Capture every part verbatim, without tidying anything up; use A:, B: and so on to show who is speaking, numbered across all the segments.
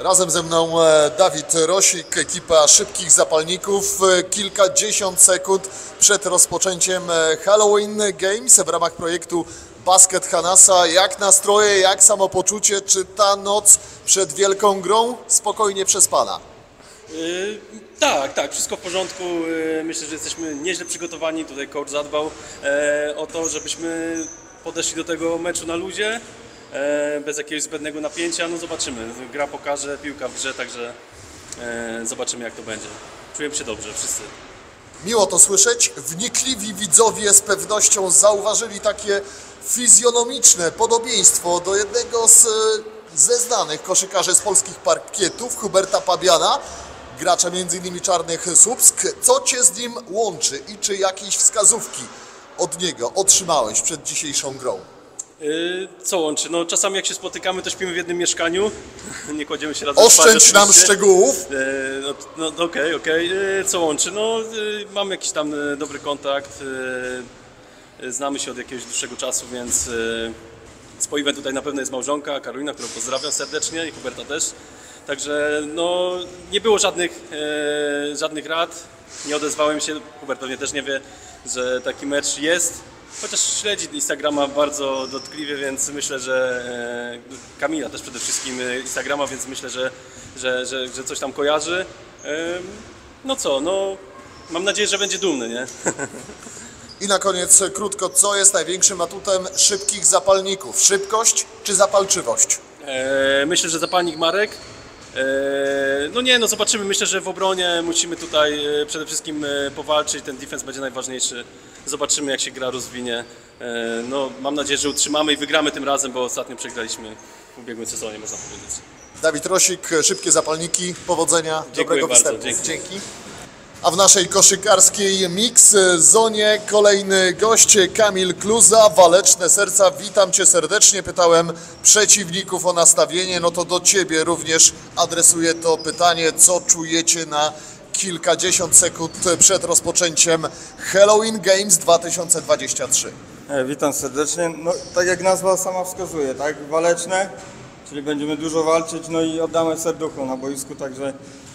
A: Razem ze mną Dawid Rosik, ekipa Szybkich Zapalników. Kilkadziesiąt sekund przed rozpoczęciem Halloween Games w ramach projektu Basket Hanasa. Jak nastroje, jak samopoczucie? Czy ta noc przed wielką grą spokojnie przespana?
B: Yy, tak, tak, wszystko w porządku. Yy, myślę, że jesteśmy nieźle przygotowani. Tutaj coach zadbał e, o to, żebyśmy podeszli do tego meczu na luzie. Bez jakiegoś zbędnego napięcia, no zobaczymy. Gra pokaże, piłka w grze, także e, zobaczymy jak to będzie. Czujemy się dobrze, wszyscy.
A: Miło to słyszeć. Wnikliwi widzowie z pewnością zauważyli takie fizjonomiczne podobieństwo do jednego z, ze znanych koszykarzy z polskich parkietów, Huberta Pabiana, gracza między innymi Czarnych Słupsk. Co Cię z nim łączy i czy jakieś wskazówki od niego otrzymałeś przed dzisiejszą grą?
B: Yy, co łączy? No czasami jak się spotykamy, to śpimy w jednym mieszkaniu. Nie kładziemy się razem
A: Oszczędź
B: spać,
A: nam szczegółów.
B: Yy, no okej, no, okej. Okay, okay. Yy, co łączy? No yy, mamy jakiś tam yy, dobry kontakt. Yy, znamy się od jakiegoś dłuższego czasu, więc yy, z Poiwem tutaj na pewno jest małżonka Karolina, którą pozdrawiam serdecznie, i Huberta też. Także no nie było żadnych, yy, żadnych rad. Nie odezwałem się. Hubert pewnie też nie wie, że taki mecz jest. Chociaż śledzi Instagrama bardzo dotkliwie, więc myślę, że e, Kamila też przede wszystkim Instagrama, więc myślę, że, że, że, że coś tam kojarzy. E, no co, no mam nadzieję, że będzie dumny, nie?
A: I na koniec krótko, co jest największym atutem Szybkich Zapalników? Szybkość czy zapalczywość?
B: E, myślę, że zapalnik Marek. E, no nie, no zobaczymy. Myślę, że w obronie musimy tutaj e, przede wszystkim e, powalczyć. Ten defense będzie najważniejszy. Zobaczymy, jak się gra rozwinie. E, no mam nadzieję, że utrzymamy i wygramy tym razem, bo ostatnio przegraliśmy w ubiegłym sezonie, można powiedzieć.
A: Dawid Rosik, Szybkie Zapalniki, powodzenia,
B: Dziękuję
A: dobrego
B: bardzo,
A: występu.
B: dzięki.
A: Dzięki. A w naszej koszykarskiej mix zonie kolejny gość, Kamil Kluza, Waleczne Serca. Witam Cię serdecznie. Pytałem przeciwników o nastawienie, no to do Ciebie również adresuję to pytanie. Co czujecie na kilkadziesiąt sekund przed rozpoczęciem Halloween Games dwa tysiące dwadzieścia trzy?
C: E, witam serdecznie. No, tak jak nazwa sama wskazuje, tak? Waleczne, czyli będziemy dużo walczyć, no i oddamy serducho na boisku, także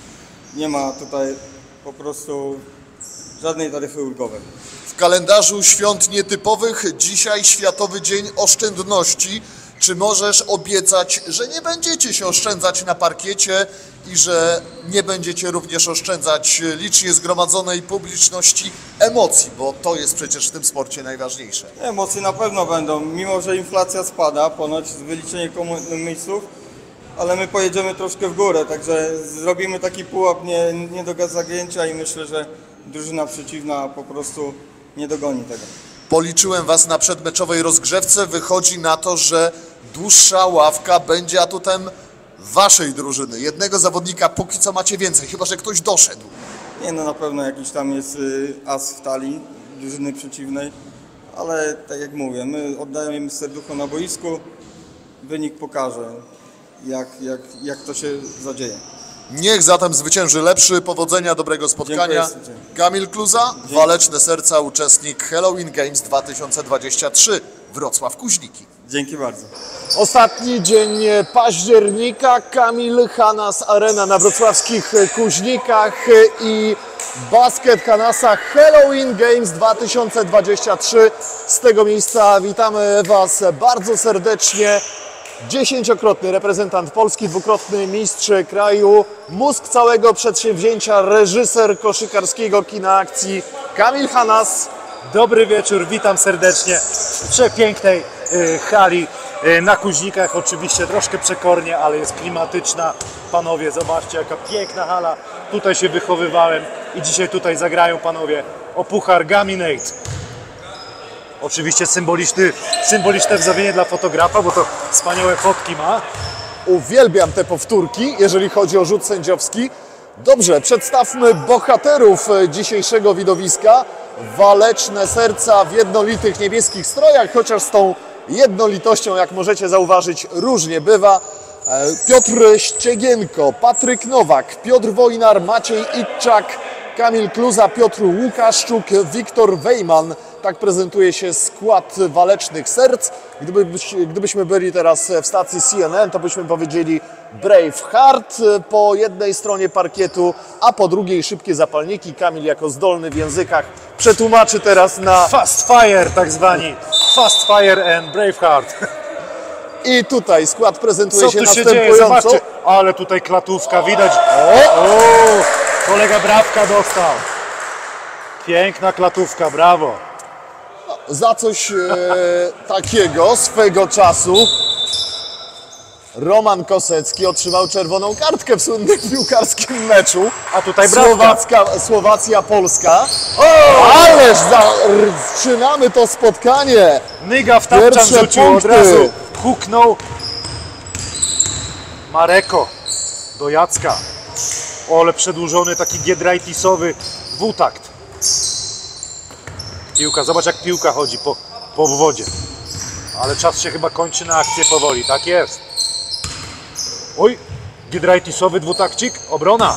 C: nie ma tutaj po prostu żadnej taryfy ulgowej.
A: W kalendarzu świąt nietypowych dzisiaj Światowy Dzień Oszczędności. Czy możesz obiecać, że nie będziecie się oszczędzać na parkiecie i że nie będziecie również oszczędzać licznie zgromadzonej publiczności emocji, bo to jest przecież w tym sporcie najważniejsze.
C: Emocje na pewno będą, mimo że inflacja spada, ponoć z wyliczenia komornisów, ale my pojedziemy troszkę w górę, także zrobimy taki pułap nie, nie do zagięcia i myślę, że drużyna przeciwna po prostu nie dogoni tego.
A: Policzyłem Was na przedmeczowej rozgrzewce, wychodzi na to, że dłuższa ławka będzie atutem Waszej drużyny. Jednego zawodnika póki co macie więcej, chyba że ktoś doszedł.
C: Nie, no na pewno jakiś tam jest as w talii drużyny przeciwnej, ale tak jak mówię, my oddajemy serducho na boisku, wynik pokaże, jak, jak, jak to się zadzieje.
A: Niech zatem zwycięży lepszy. Powodzenia, dobrego spotkania.
C: Dziękuję.
A: Kamil Kluza, Dzięki. Waleczne Serca, uczestnik Halloween Games dwa tysiące dwadzieścia trzy, Wrocław Kuźniki.
C: Dzięki bardzo.
A: Ostatni dzień października, Kamil Hanas Arena na wrocławskich Kuźnikach i Basket Hanasa Halloween Games dwa tysiące dwadzieścia trzy. Z tego miejsca witamy Was bardzo serdecznie. Dziesięciokrotny reprezentant Polski, dwukrotny mistrz kraju, mózg całego przedsięwzięcia, reżyser koszykarskiego kina akcji Kamil Hanas.
D: Dobry wieczór, witam serdecznie w przepięknej y, hali y, na Kuźnikach. Oczywiście troszkę przekornie, ale jest klimatyczna. Panowie, zobaczcie, jaka piękna hala. Tutaj się wychowywałem i dzisiaj tutaj zagrają panowie o puchar Gaminate. Oczywiście symboliczny, symboliczne wznowienie dla fotografa, bo to wspaniałe fotki ma.
A: Uwielbiam te powtórki, jeżeli chodzi o rzut sędziowski. Dobrze, przedstawmy bohaterów dzisiejszego widowiska. Waleczne Serca w jednolitych niebieskich strojach, chociaż z tą jednolitością, jak możecie zauważyć, różnie bywa. Piotr Ściegienko, Patryk Nowak, Piotr Wojnar, Maciej Itczak, Kamil Kluza, Piotr Łukaszczuk, Wiktor Wejman. Tak prezentuje się skład Walecznych Serc. Gdyby, gdybyśmy byli teraz w stacji C N N, to byśmy powiedzieli Braveheart po jednej stronie parkietu, a po drugiej szybkie zapalniki. Kamil jako zdolny w językach przetłumaczy teraz na...
D: Fast Fire tak zwani. Fast Fire and Braveheart.
A: I tutaj skład prezentuje
D: Co
A: się
D: tu się dzieje?
A: następująco.
D: Zobaczcie, ale tutaj klatówka widać.
A: O!
D: O, kolega Brawka dostał. Piękna klatówka, brawo.
A: Za coś e, takiego swego czasu Roman Kosecki otrzymał czerwoną kartkę w słynnym piłkarskim meczu.
D: A tutaj Brawka.
A: Słowacka, Słowacja-Polska. Ależ zaczynamy to spotkanie.
D: Nyga w tapczan
A: Pierwsze
D: rzucił,
A: punkty.
D: od razu huknął Mareko do Jacka. O, ale przedłużony taki giedrajtisowy dwutakt. Piłka, zobacz jak piłka chodzi po, po wodzie. Ale czas się chyba kończy na akcję powoli, tak jest. Oj, giedrajtisowy dwutakcik, obrona.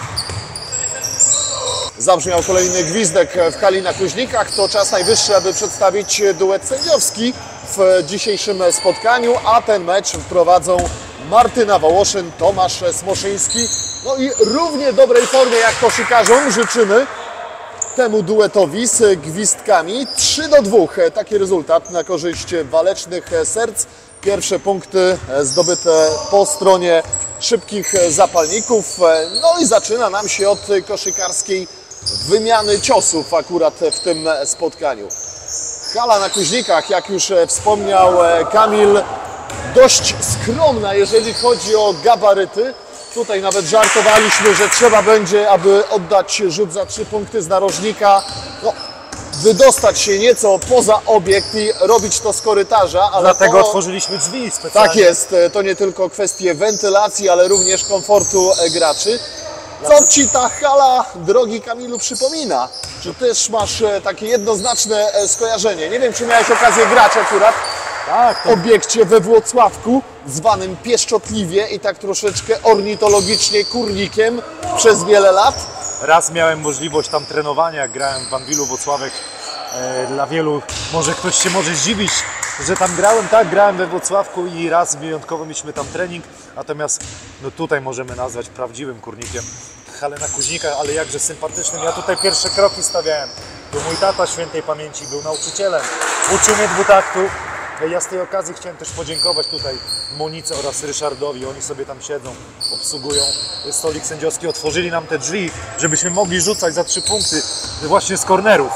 A: Zabrzmiał kolejny gwizdek w hali na Kuźnikach. To czas najwyższy, aby przedstawić duet sędziowski w dzisiejszym spotkaniu, a ten mecz prowadzą Martyna Wołoszyn, Tomasz Smoszyński. No i równie dobrej formie jak koszykarzom życzymy temu duetowi z gwizdkami. trzy do dwóch. Taki rezultat na korzyść walecznych serc. Pierwsze punkty zdobyte po stronie szybkich zapalników. No i zaczyna nam się od koszykarskiej wymiany ciosów akurat w tym spotkaniu. Hala na Kuźnikach, jak już wspomniał Kamil, dość skromna, jeżeli chodzi o gabaryty. Tutaj nawet żartowaliśmy, że trzeba będzie, aby oddać rzut za trzy punkty z narożnika, no, wydostać się nieco poza obiekt i robić to z korytarza. Ale
D: Dlatego
A: to,
D: otworzyliśmy drzwi specjalnie.
A: tak jest, to nie tylko kwestie wentylacji, ale również komfortu graczy. Co Ci ta hala, drogi Kamilu, przypomina? Czy też masz takie jednoznaczne skojarzenie? Nie wiem, czy miałeś okazję grać akurat
D: Tak,
A: w
D: to
A: obiekcie we Włocławku, zwanym pieszczotliwie i tak troszeczkę ornitologicznie kurnikiem przez wiele lat.
D: raz miałem możliwość tam trenowania, jak grałem w Anwilu Włocławek. E, Dla wielu, może ktoś się może zdziwić, że tam grałem. Tak, grałem we Włocławku i raz wyjątkowo mieliśmy tam trening. Natomiast no tutaj możemy nazwać prawdziwym kurnikiem halę na Kuźnikach, ale jakże sympatycznym. Ja tutaj pierwsze kroki stawiałem. To mój tata świętej pamięci był nauczycielem. Uczył mnie dwutaktu. Ja z tej okazji chciałem też podziękować tutaj Monice oraz Ryszardowi. Oni sobie tam siedzą, obsługują stolik sędziowski. Otworzyli nam te drzwi, żebyśmy mogli rzucać za trzy punkty właśnie z kornerów.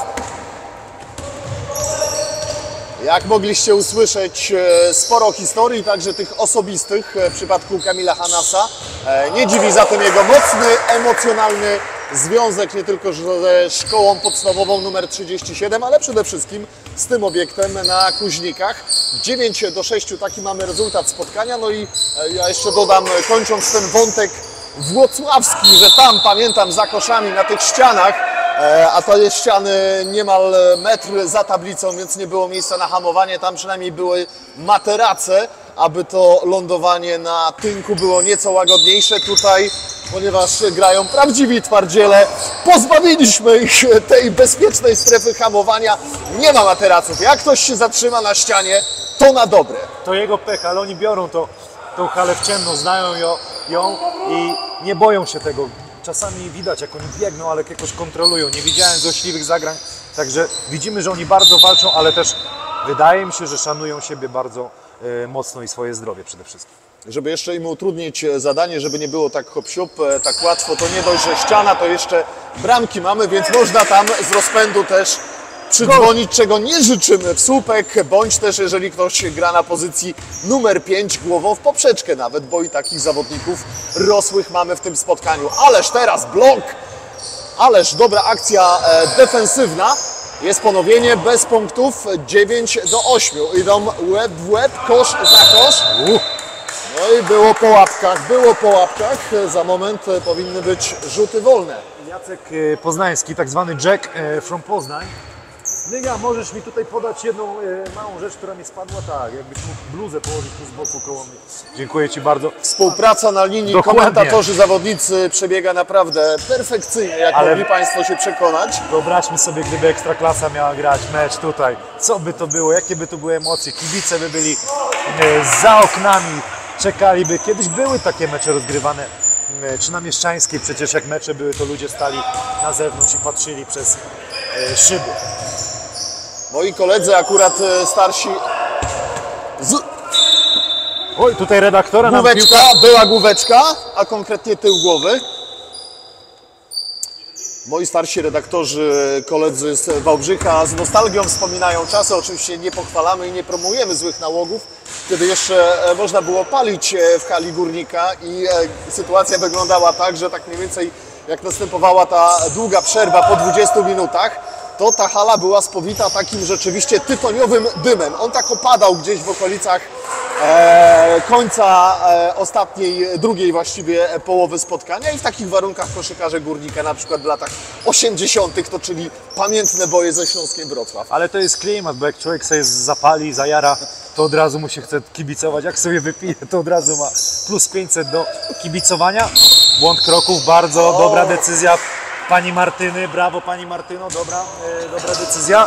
A: Jak mogliście usłyszeć, sporo historii, także tych osobistych w przypadku Kamila Hanasa. Nie dziwi zatem jego mocny, emocjonalny związek nie tylko ze szkołą podstawową numer trzydzieści siedem, ale przede wszystkim z tym obiektem na Kuźnikach. dziewięć do sześciu, taki mamy rezultat spotkania. No i ja jeszcze dodam, kończąc ten wątek włocławski, że tam, pamiętam, za koszami na tych ścianach, a to jest ściany niemal metr za tablicą, więc nie było miejsca na hamowanie. Tam przynajmniej były materace, aby to lądowanie na tynku było nieco łagodniejsze. Tutaj, ponieważ grają prawdziwi twardziele, pozbawiliśmy ich tej bezpiecznej strefy hamowania. Nie ma materaców. Jak ktoś się zatrzyma na ścianie, to na dobre.
D: To jego pech, ale oni biorą to, tą halę w ciemno, znają ją, ją i nie boją się tego. Czasami widać, jak oni biegną, ale jakoś kontrolują. Nie widziałem złośliwych zagrań, także widzimy, że oni bardzo walczą, ale też wydaje mi się, że szanują siebie bardzo e, mocno i swoje zdrowie przede wszystkim.
A: Żeby jeszcze im utrudnić zadanie, żeby nie było tak hop-siup, tak łatwo, to nie dość, że ściana, to jeszcze bramki mamy, więc można tam z rozpędu też przydzwonić, czego nie życzymy w słupek, bądź też jeżeli ktoś gra na pozycji numer pięć, głową w poprzeczkę nawet, bo i takich zawodników rosłych mamy w tym spotkaniu. Ależ teraz blok, ależ dobra akcja e, defensywna. Jest ponowienie bez punktów, dziewięć do ośmiu. Idą łeb w łeb, kosz za kosz. No i było po łapkach, było po łapkach. Za moment powinny być rzuty wolne.
D: Jacek e, Poznański, tak zwany Jack e, from Poznań. Zdyga, możesz mi tutaj podać jedną e, małą rzecz, która mi spadła? Tak, jakbyś mógł bluzę położyć tu z boku koło mnie. Dziękuję Ci bardzo.
A: Współpraca na linii,
D: Dokładnie.
A: komentatorzy, zawodnicy przebiega naprawdę perfekcyjnie, jak
D: Ale-
A: mogli Państwo się przekonać.
D: Wyobraźmy sobie, gdyby Ekstraklasa miała grać mecz tutaj. Co by to było? Jakie by to były emocje? Kibice by byli e, za oknami, czekaliby. Kiedyś były takie mecze rozgrywane, e, czy na Mieszczańskiej przecież jak mecze były, to ludzie stali na zewnątrz i patrzyli przez e, szyby.
A: Moi koledzy akurat e, starsi z
D: Oj, tutaj redaktora nam
A: główeczka,
D: piłka.
A: była główeczka, a konkretnie tył głowy. Moi starsi redaktorzy, koledzy z Wałbrzycha z nostalgią wspominają czasy. Oczywiście nie pochwalamy i nie promujemy złych nałogów, kiedy jeszcze e, można było palić e, w hali Górnika i e, sytuacja wyglądała tak, że tak mniej więcej jak następowała ta długa przerwa po dwudziestu minutach, to ta hala była spowita takim rzeczywiście tytoniowym dymem. On tak opadał gdzieś w okolicach e, końca e, ostatniej, drugiej właściwie połowy spotkania i w takich warunkach koszykarze Górnika na przykład w latach osiemdziesiątych toczyli pamiętne boje ze Śląskiem Wrocław.
D: Ale to jest klimat, bo jak człowiek sobie zapali, zajara, to od razu mu się chce kibicować. Jak sobie wypije, to od razu ma plus pięćset do kibicowania. Błąd kroków, bardzo dobra decyzja pani Martyny. Brawo pani Martyno, dobra, e, dobra decyzja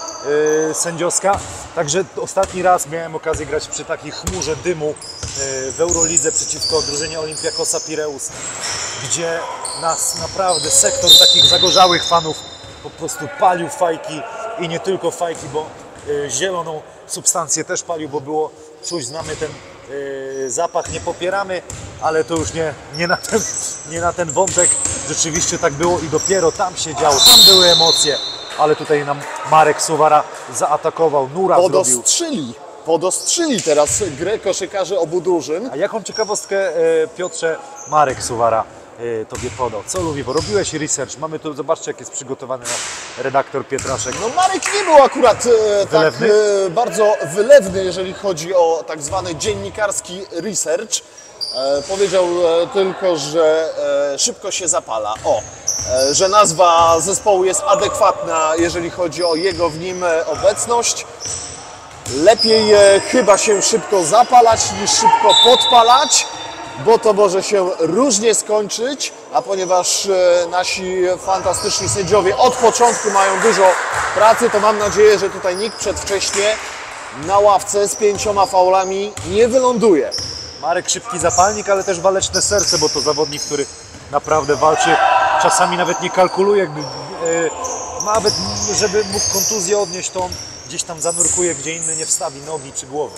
D: e, sędziowska. Także ostatni raz miałem okazję grać przy takiej chmurze dymu e, w Eurolidze przeciwko drużynie Olympiakosa Pireus, gdzie nas naprawdę sektor takich zagorzałych fanów po prostu palił fajki i nie tylko fajki, bo y, zieloną substancję też palił, bo było czuć, znamy ten y, zapach, nie popieramy, ale to już nie, nie, na ten, nie na ten wątek. Rzeczywiście tak było i dopiero tam się działo, tam były emocje, ale tutaj nam Marek Suwara zaatakował, Nura zrobił.
A: Podostrzyli, podostrzyli teraz grę koszykarzy obu drużyn.
D: A jaką ciekawostkę, y, Piotrze, Marek Suwara y, Tobie podał? Co lubi? Bo robiłeś research, mamy tu, zobaczcie jak jest przygotowany nasz redaktor Pietraszek.
A: No Marek nie był akurat e, tak
D: Wylewny?
A: e, bardzo wylewny, jeżeli chodzi o tak zwany dziennikarski research. E, powiedział e, tylko, że e, szybko się zapala. O, e, że nazwa zespołu jest adekwatna, jeżeli chodzi o jego w nim e, obecność. Lepiej e, chyba się szybko zapalać niż szybko podpalać, bo to może się różnie skończyć, a ponieważ e, nasi fantastyczni sędziowie od początku mają dużo pracy, to mam nadzieję, że tutaj nikt przedwcześnie na ławce z pięcioma faulami nie wyląduje.
D: Marek szybki zapalnik, ale też waleczne serce, bo to zawodnik, który naprawdę walczy, czasami nawet nie kalkuluje, jakby, e, nawet żeby mógł kontuzję odnieść, to on gdzieś tam zanurkuje, gdzie inny nie wstawi nogi czy głowy.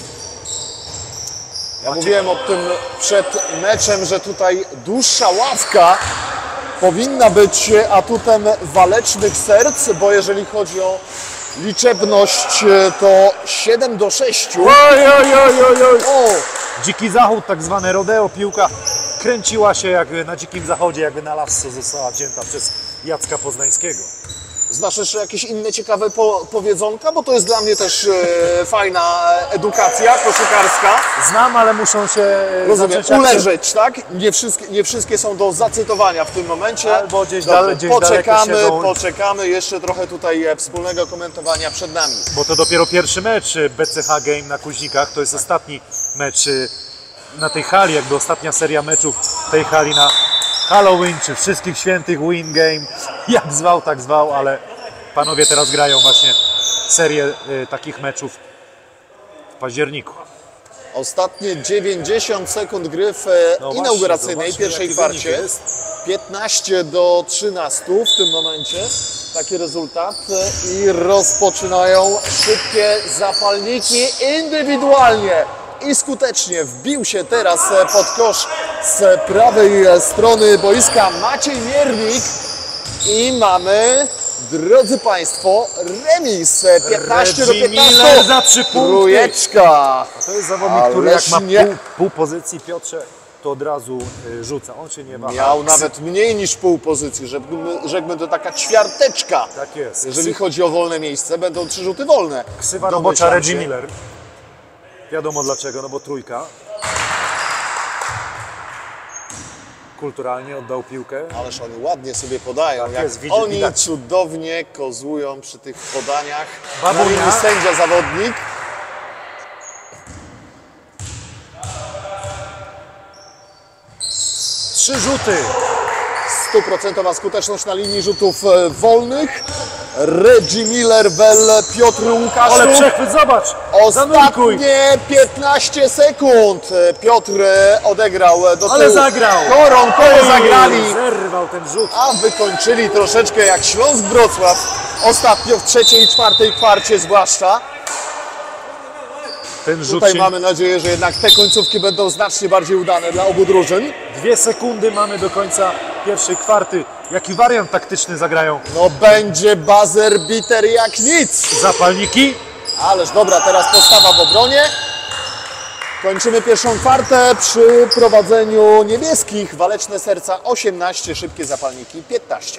A: Ja mówiłem o tym przed meczem, że tutaj dłuższa ławka powinna być atutem walecznych serc, bo jeżeli chodzi o liczebność, to siedem do sześciu.
D: Oj, oj, oj, oj, oj.
A: O,
D: Dziki zachód, tak zwane rodeo, piłka kręciła się jak na dzikim zachodzie, jakby na lasso została wzięta przez Jacka Poznańskiego.
A: znasz jeszcze jakieś inne ciekawe po powiedzonka? Bo to jest dla mnie też e, fajna edukacja koszykarska.
D: Znam, ale muszą się
A: Rozumiem,
D: zacząć akcent-
A: uleżeć, tak? Nie wszystkie, nie wszystkie są do zacytowania w tym momencie.
D: Albo gdzieś
A: Dobrze,
D: dalej- gdzieś
A: poczekamy,
D: daleko siedzą.
A: poczekamy. Jeszcze trochę tutaj e, wspólnego komentowania przed nami.
D: Bo to dopiero pierwszy mecz B C H Game na Kuźnikach, to jest ostatni mecz y, na tej hali, jakby ostatnia seria meczów tej hali na Halloween, czy Wszystkich Świętych Win Game, jak zwał, tak zwał, ale panowie teraz grają właśnie serię y, takich meczów w październiku.
A: Ostatnie dziewięćdziesiąt sekund gry w e,
D: No
A: inauguracyjnej
D: właśnie,
A: pierwszej
D: zobaczmy, jaki
A: kwarcie.
D: wynik jest.
A: piętnaście do trzynastu w tym momencie. Taki rezultat. E, I rozpoczynają szybkie zapalniki indywidualnie. I skutecznie wbił się teraz e, pod kosz z prawej e, strony boiska Maciej Miernik. I mamy, drodzy Państwo, remis e, piętnaście do
D: Reggie
A: piętnastu.
D: Miller za trzy punkty.
A: Trójeczka.
D: To jest zawodnik, który jak ma
A: Ależ nie.
D: pół, pół pozycji, Piotrze, to od razu y, rzuca. On się nie waha.
A: Miał nawet mniej niż pół pozycji, rzekłbym, rzekłbym to taka ćwiarteczka.
D: Tak jest.
A: Jeżeli chodzi o wolne miejsce, będą trzy rzuty wolne.
D: Ksywa
A: Domyślam
D: robocza Reggie
A: się.
D: Miller. Wiadomo dlaczego, no bo trójka. kulturalnie oddał piłkę.
A: Ależ oni ładnie sobie podają,
D: Tak
A: jak
D: jest, widzi-
A: oni
D: widać.
A: cudownie kozują przy tych podaniach.
D: Babunia.
A: Na linii sędzia zawodnik.
D: Trzy rzuty.
A: Stuprocentowa skuteczność na linii rzutów e, wolnych. Reggie Miller, Well, Piotr Łukaszuk.
D: Ale przechwyt, zobacz! Zanurkuj!
A: Ostatnie piętnaście sekund. E, Piotr e, odegrał e, do tyłu.
D: Ale zagrał!
A: Koronkowo zagrali.
D: Zerwał ten rzut.
A: A wykończyli troszeczkę jak Śląsk Wrocław. Ostatnio w trzeciej i czwartej kwarcie zwłaszcza.
D: Ten rzut
A: Tutaj
D: się...
A: mamy nadzieję, że jednak te końcówki będą znacznie bardziej udane dla obu drużyn.
D: Dwie sekundy mamy do końca pierwszej kwarty. Jaki wariant taktyczny zagrają?
A: No będzie buzzer beater jak nic.
D: Zapalniki?
A: Ależ dobra, teraz postawa w obronie. Kończymy pierwszą kwartę przy prowadzeniu niebieskich. Waleczne serca osiemnaście, szybkie zapalniki piętnaście.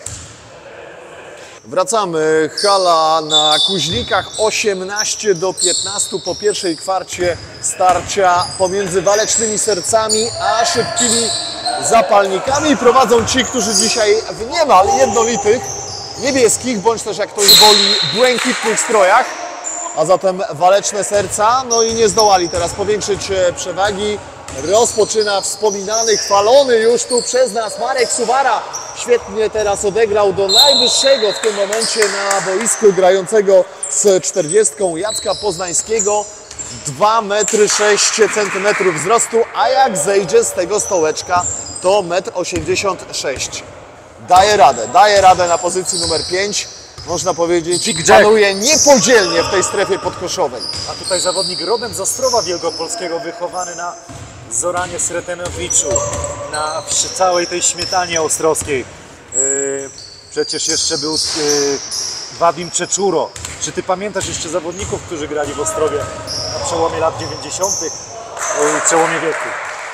A: Wracamy. Hala na Kuźnikach osiemnaście do piętnastu po pierwszej kwarcie starcia pomiędzy walecznymi sercami a szybkimi zapalnikami. Prowadzą ci, którzy dzisiaj w niemal jednolitych niebieskich, bądź też jak ktoś woli błękitnych strojach. A zatem waleczne serca, no i nie zdołali teraz powiększyć przewagi. Rozpoczyna wspominany, chwalony już tu przez nas Marek Suwara. Świetnie teraz odegrał do najwyższego w tym momencie na boisku grającego z czterdziestką Jacka Poznańskiego. dwa metry sześć centymetrów wzrostu, a jak zejdzie z tego stołeczka to metr osiemdziesiąt sześć. Daje radę, daje radę na pozycji numer pięć. Można powiedzieć,
D: Big Jack.
A: panuje niepodzielnie w tej strefie podkoszowej.
D: A tutaj zawodnik rodem z Ostrowa Wielkopolskiego, wychowany na Zoranie Sretenowiczu, na przy całej tej śmietanie ostrowskiej. Yy, przecież jeszcze był yy, Wadim Czeczuro. Czy ty pamiętasz jeszcze zawodników, którzy grali w Ostrowie na przełomie lat dziewięćdziesiątych, yy, przełomie wieku?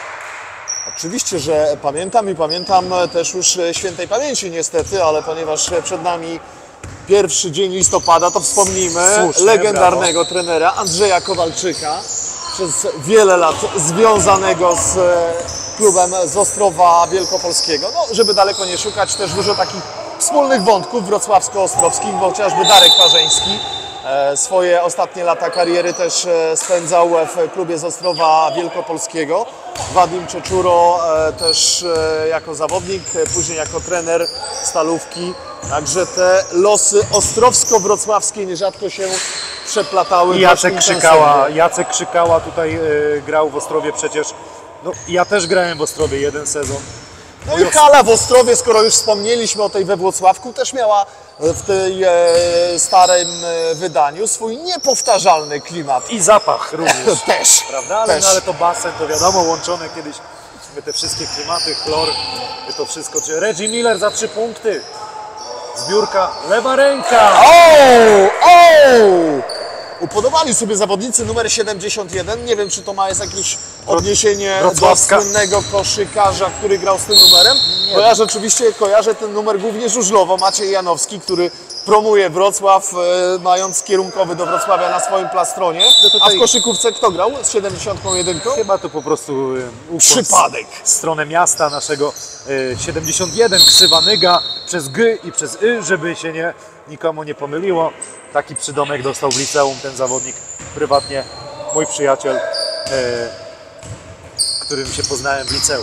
A: Oczywiście, że pamiętam i pamiętam też już świętej pamięci niestety, ale ponieważ przed nami pierwszy dzień listopada, to wspomnijmy
D: Słusznie,
A: legendarnego trenera Andrzeja Kowalczyka, przez wiele lat związanego z klubem z Ostrowa Wielkopolskiego. No, żeby daleko nie szukać, też dużo takich wspólnych wątków wrocławsko-ostrowskich, bo chociażby Darek Parzeński e, swoje ostatnie lata kariery też e, spędzał w klubie z Ostrowa Wielkopolskiego. Wadim Czeczuro e, też e, jako zawodnik, e, później jako trener Stalówki. Także te losy ostrowsko-wrocławskie nierzadko się przeplatały.
D: I Jacek Krzykała, Jacek Krzykała tutaj yy, grał w Ostrowie przecież. No, ja też grałem w Ostrowie jeden sezon.
A: No i hala w Ostrowie, skoro już wspomnieliśmy o tej we Włocławku, też miała w tej e, starym e, wydaniu swój niepowtarzalny klimat.
D: I zapach również.
A: Też,
D: Prawda? Ale,
A: też.
D: no, ale to basen, to wiadomo, łączone kiedyś te wszystkie klimaty, chlor, to wszystko. Czy Reggie Miller za trzy punkty. Zbiórka, lewa ręka.
A: O! O! Upodobali sobie zawodnicy numer siedemdziesiąt jeden. Nie wiem, czy to ma jest jakieś odniesienie
D: Wrocławska.
A: do słynnego koszykarza, który grał z tym numerem. Kojarzę oczywiście, kojarzę ten numer głównie żużlowo. Maciej Janowski, który promuje Wrocław, e, mając kierunkowy do Wrocławia na swoim plastronie. A w koszykówce kto grał z siedemdziesiątką jeden?
D: Chyba to po prostu y, ukłon
A: Przypadek.
D: w stronę miasta naszego y, siedemdziesiąt jeden, ksywa Nyga przez G i przez Y, żeby się nie, nikomu nie pomyliło. Taki przydomek dostał w liceum ten zawodnik, prywatnie mój przyjaciel, y, którym się poznałem w liceum.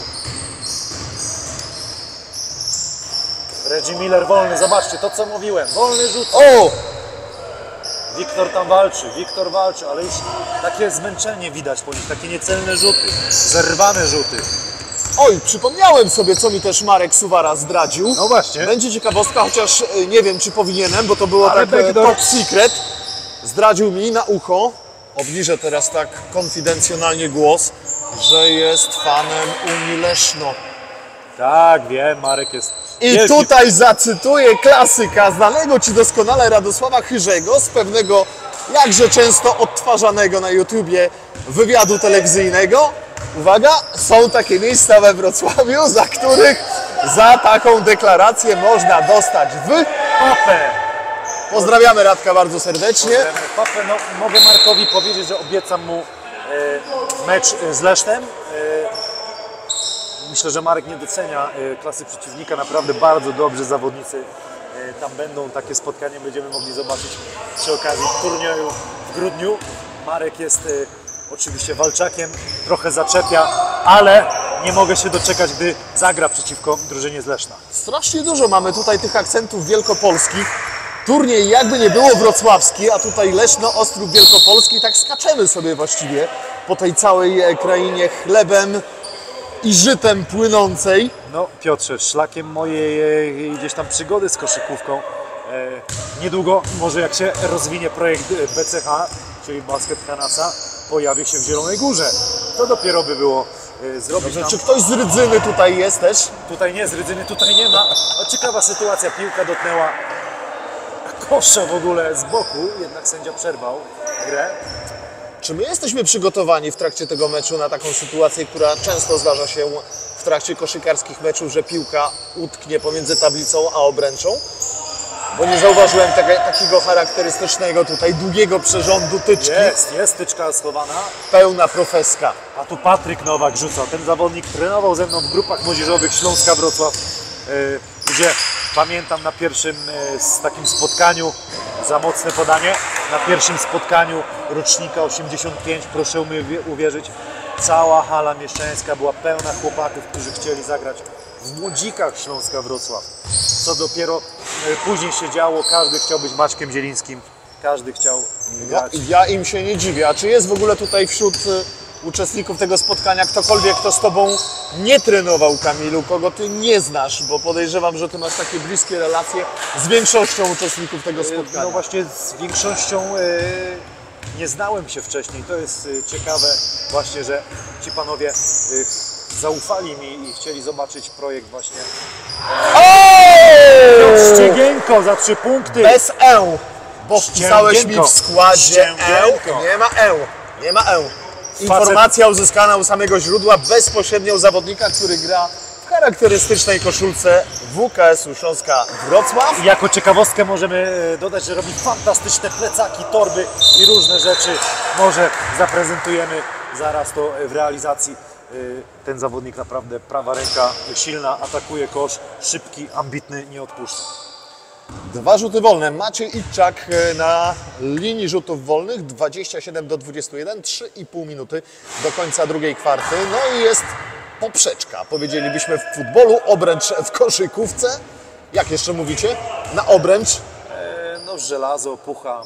D: Reggie Miller wolny, zobaczcie to co mówiłem, wolny rzut.
A: O!
D: Wiktor tam walczy, Wiktor walczy, ale już takie zmęczenie widać po nich, takie niecelne rzuty, zerwane rzuty.
A: Oj, przypomniałem sobie, co mi też Marek Suwara zdradził.
D: No właśnie.
A: Będzie ciekawostka, chociaż e, nie wiem, czy powinienem, bo to było
D: Ale
A: tak e,
D: backdoor.
A: top secret. Zdradził mi na ucho, obniżę teraz tak konfidencjonalnie głos, że jest fanem Unii Leszno.
D: Tak, wiem, Marek jest
A: I
D: wielki.
A: tutaj zacytuję klasyka, znanego Ci doskonale Radosława Chyrzego z pewnego, jakże często odtwarzanego na YouTubie wywiadu telewizyjnego. Uwaga, są takie miejsca we Wrocławiu, za których za taką deklarację można dostać w...
D: Papę.
A: Pozdrawiamy Radka bardzo serdecznie.
D: Papę, no, mogę Markowi powiedzieć, że obiecam mu e, mecz z Lesznem. E, Myślę, że Marek nie docenia klasy przeciwnika, naprawdę bardzo dobrzy zawodnicy. Tam będą takie spotkania, będziemy mogli zobaczyć przy okazji turnieju w grudniu. Marek jest oczywiście walczakiem, trochę zaczepia, ale nie mogę się doczekać, gdy zagra przeciwko drużynie z Leszna.
A: Strasznie dużo mamy tutaj tych akcentów wielkopolskich. Turniej jakby nie było wrocławski, a tutaj Leszno, Ostrów Wielkopolski. Tak skaczemy sobie właściwie po tej całej krainie chlebem i żytem płynącej.
D: No Piotrze, szlakiem mojej gdzieś tam przygody z koszykówką. E, niedługo, może jak się rozwinie projekt B C H, czyli Basket Hanasa, pojawi się w Zielonej Górze. To dopiero by było e, zrobić
A: Dobrze,
D: tam...
A: czy ktoś z Rydzyny tutaj jest też?
D: Tutaj nie, z Rydzyny tutaj nie ma. O, ciekawa sytuacja, piłka dotknęła kosza w ogóle z boku, jednak sędzia przerwał grę.
A: Czy my jesteśmy przygotowani w trakcie tego meczu na taką sytuację, która często zdarza się w trakcie koszykarskich meczów, że piłka utknie pomiędzy tablicą a obręczą? Bo nie zauważyłem tego, takiego charakterystycznego tutaj długiego przerządu tyczki.
D: Jest, jest tyczka schowana.
A: Pełna profeska.
D: A tu Patryk Nowak rzuca. Ten zawodnik trenował ze mną w grupach młodzieżowych Śląska Wrocław, yy, gdzie pamiętam na pierwszym yy, z takim spotkaniu, za mocne podanie, na pierwszym spotkaniu rocznika osiemdziesiąt pięć, proszę mi uwierzyć, cała hala mieszczańska była pełna chłopaków, którzy chcieli zagrać w Młodzikach Śląska Wrocław. Co dopiero yy, później się działo, każdy chciał być Maćkiem Zielińskim, każdy chciał
A: Ja,
D: grać.
A: ja im się nie dziwię. A czy jest w ogóle tutaj wśród y, uczestników tego spotkania ktokolwiek, kto z Tobą nie trenował, Kamilu, kogo Ty nie znasz? Bo podejrzewam, że Ty masz takie bliskie relacje z większością uczestników tego spotkania.
D: No właśnie z większością e, nie znałem się wcześniej. To jest e, ciekawe właśnie, że ci panowie e, zaufali mi i chcieli zobaczyć projekt właśnie.
A: O!
D: Ściegienko za trzy punkty.
A: Bez E, bo wpisałeś mi w składzie
D: Ścięgienko.
A: E. Nie ma E. Nie ma E. Informacja uzyskana u samego źródła bezpośrednio u zawodnika, który gra w charakterystycznej koszulce W K S u Śląska Wrocław.
D: I jako ciekawostkę możemy dodać, że robi fantastyczne plecaki, torby i różne rzeczy. Może zaprezentujemy zaraz to w realizacji. Ten zawodnik naprawdę prawa ręka silna, atakuje kosz, szybki, ambitny, nie odpuszcza.
A: Dwa rzuty wolne. Maciej Itczak na linii rzutów wolnych. dwadzieścia siedem do dwudziestu jeden, trzy i pół minuty do końca drugiej kwarty. No i jest poprzeczka, powiedzielibyśmy w futbolu, obręcz w koszykówce. Jak jeszcze mówicie? Na obręcz.
D: E, no żelazo, pucha,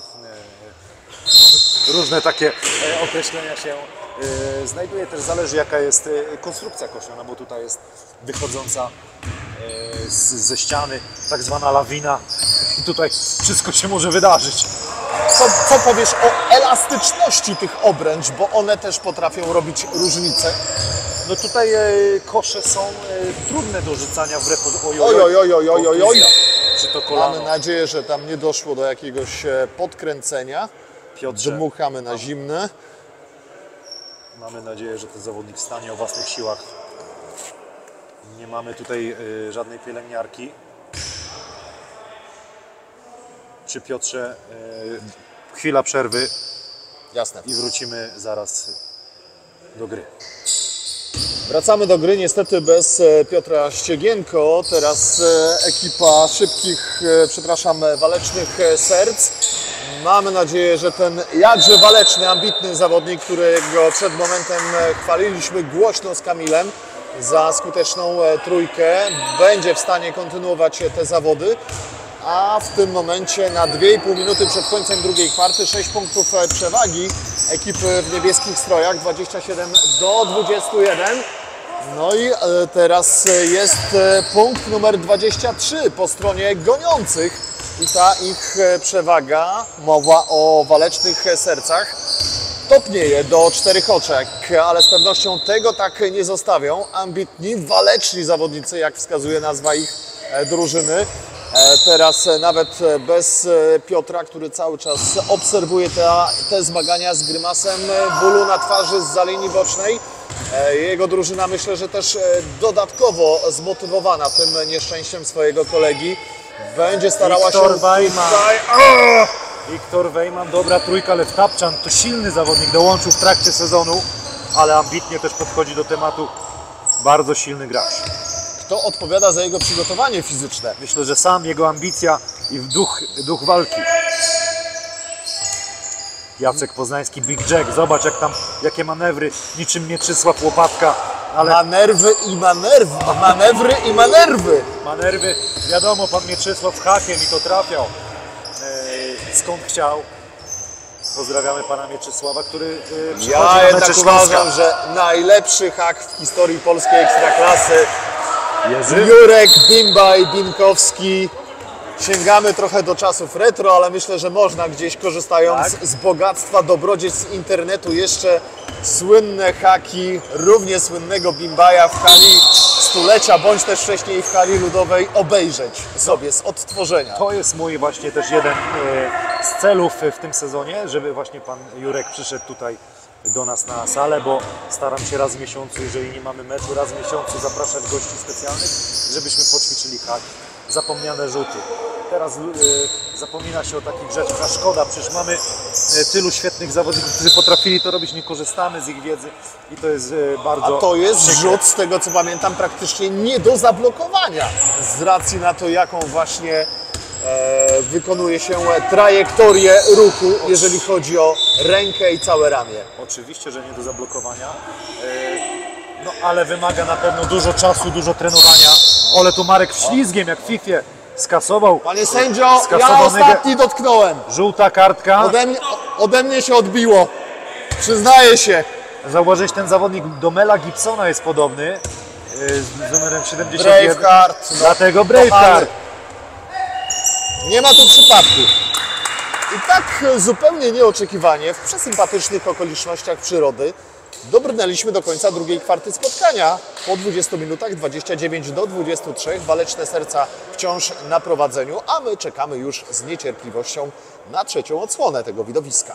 D: e, różne takie e, określenia się e, znajduje. Też zależy jaka jest e, konstrukcja kosza, no bo tutaj jest wychodząca e, z, ze ściany tak zwana lawina i tutaj wszystko się może wydarzyć.
A: Co, co powiesz o elastyczności tych obręcz, bo one też potrafią robić różnicę?
D: No tutaj e, kosze są e, trudne do rzucania wbrew pozorom.
A: Oj, oj, oj, oj, oj, oj, oj.
D: Czy to kolano?
A: Mamy nadzieję, że tam nie doszło do jakiegoś e, podkręcenia.
D: Piotrze,
A: Dmuchamy na zimne.
D: mamy nadzieję, że ten zawodnik stanie o własnych siłach. Nie mamy tutaj y, żadnej pielęgniarki. Przy Piotrze y, chwila przerwy
A: Jasne.
D: i wrócimy zaraz do gry.
A: Wracamy do gry, niestety bez e, Piotra Ściegienko. Teraz e, ekipa szybkich, e, przepraszam, walecznych e, serc. Mamy nadzieję, że ten jakże waleczny, ambitny zawodnik, którego przed momentem e, chwaliliśmy głośno z Kamilem za skuteczną e, trójkę, będzie w stanie kontynuować e, te zawody. A w tym momencie na dwie i pół minuty przed końcem drugiej kwarty sześć punktów e, przewagi ekipy w niebieskich strojach, dwadzieścia siedem do dwudziestu jeden. No i e, teraz jest e, punkt numer dwadzieścia trzy po stronie goniących i ta ich e, przewaga, mowa o walecznych e, sercach, topnieje do czterech oczek, ale z pewnością tego tak nie zostawią. Ambitni, waleczni zawodnicy, jak wskazuje nazwa ich e, drużyny. E, teraz e, nawet bez e, Piotra, który cały czas obserwuje te, te zmagania z grymasem e, bólu na twarzy zza linii bocznej. E, jego drużyna, myślę, że też e, dodatkowo zmotywowana tym nieszczęściem swojego kolegi, będzie starała
D: Wiktor
A: się
D: Wajman.
A: tutaj... O!
D: Wiktor Wejman, dobra trójka, ale Tapczan to silny zawodnik, dołączył w trakcie sezonu, ale ambitnie też podchodzi do tematu. bardzo silny gracz.
A: Kto odpowiada za jego przygotowanie fizyczne?
D: Myślę, że sam jego ambicja i duch, duch walki. Jacek Poznański, Big Jack, zobacz jak tam, jakie manewry, niczym Mieczysław Łopatka, ale
A: Manewry i manewry, manewry i manewry.
D: manewry, wiadomo, pan Mieczysław hakiem i to trafiał e, skąd chciał. Pozdrawiamy pana Mieczysława, który e, przychodzi
A: Ja
D: na
A: jednak
D: mecze Śląska.
A: uważam, że najlepszy hak w historii polskiej ekstraklasy.
D: Jerzy?
A: Jurek, Bimbaj, Binkowski. Sięgamy trochę do czasów retro, ale myślę, że można gdzieś, korzystając
D: Tak.
A: z bogactwa dobrodziejstw internetu, jeszcze słynne haki równie słynnego Bimbaja w hali stulecia, bądź też wcześniej w hali ludowej obejrzeć sobie z odtworzenia.
D: To jest mój właśnie też jeden e, z celów w tym sezonie, żeby właśnie pan Jurek przyszedł tutaj do nas na salę, bo staram się raz w miesiącu, jeżeli nie mamy meczu, raz w miesiącu zapraszać gości specjalnych, żebyśmy poćwiczyli hak, zapomniane rzuty. Teraz e, zapomina się o takich rzeczach, a szkoda, przecież mamy e, tylu świetnych zawodników, którzy potrafili to robić, nie korzystamy z ich wiedzy i to jest e, bardzo
A: A to jest
D: przykre.
A: rzut, z tego co pamiętam, praktycznie nie do zablokowania z racji na to, jaką właśnie e, wykonuje się trajektorię ruchu, jeżeli chodzi o rękę i całe ramię.
D: Oczywiście, że nie do zablokowania, e, no ale wymaga na pewno dużo czasu, dużo trenowania. Ole tu Marek ślizgiem jak w Fifie skasował.
A: Panie sędzio, ja
D: skasował
A: ostatni dotknąłem.
D: Żółta kartka.
A: Ode mnie, ode mnie się odbiło. Przyznaję się.
D: Zauważyłeś, ten zawodnik do Mela Gibsona jest podobny, e, z numerem siedemdziesiąt jeden.
A: Braveheart. No,
D: Dlatego Braveheart.
A: nie ma tu przypadku. I tak zupełnie nieoczekiwanie, w przesympatycznych okolicznościach przyrody, dobrnęliśmy do końca drugiej kwarty spotkania. Po dwudziestu minutach dwadzieścia dziewięć do dwudziestu trzech. Waleczne serca wciąż na prowadzeniu, a my czekamy już z niecierpliwością na trzecią odsłonę tego widowiska.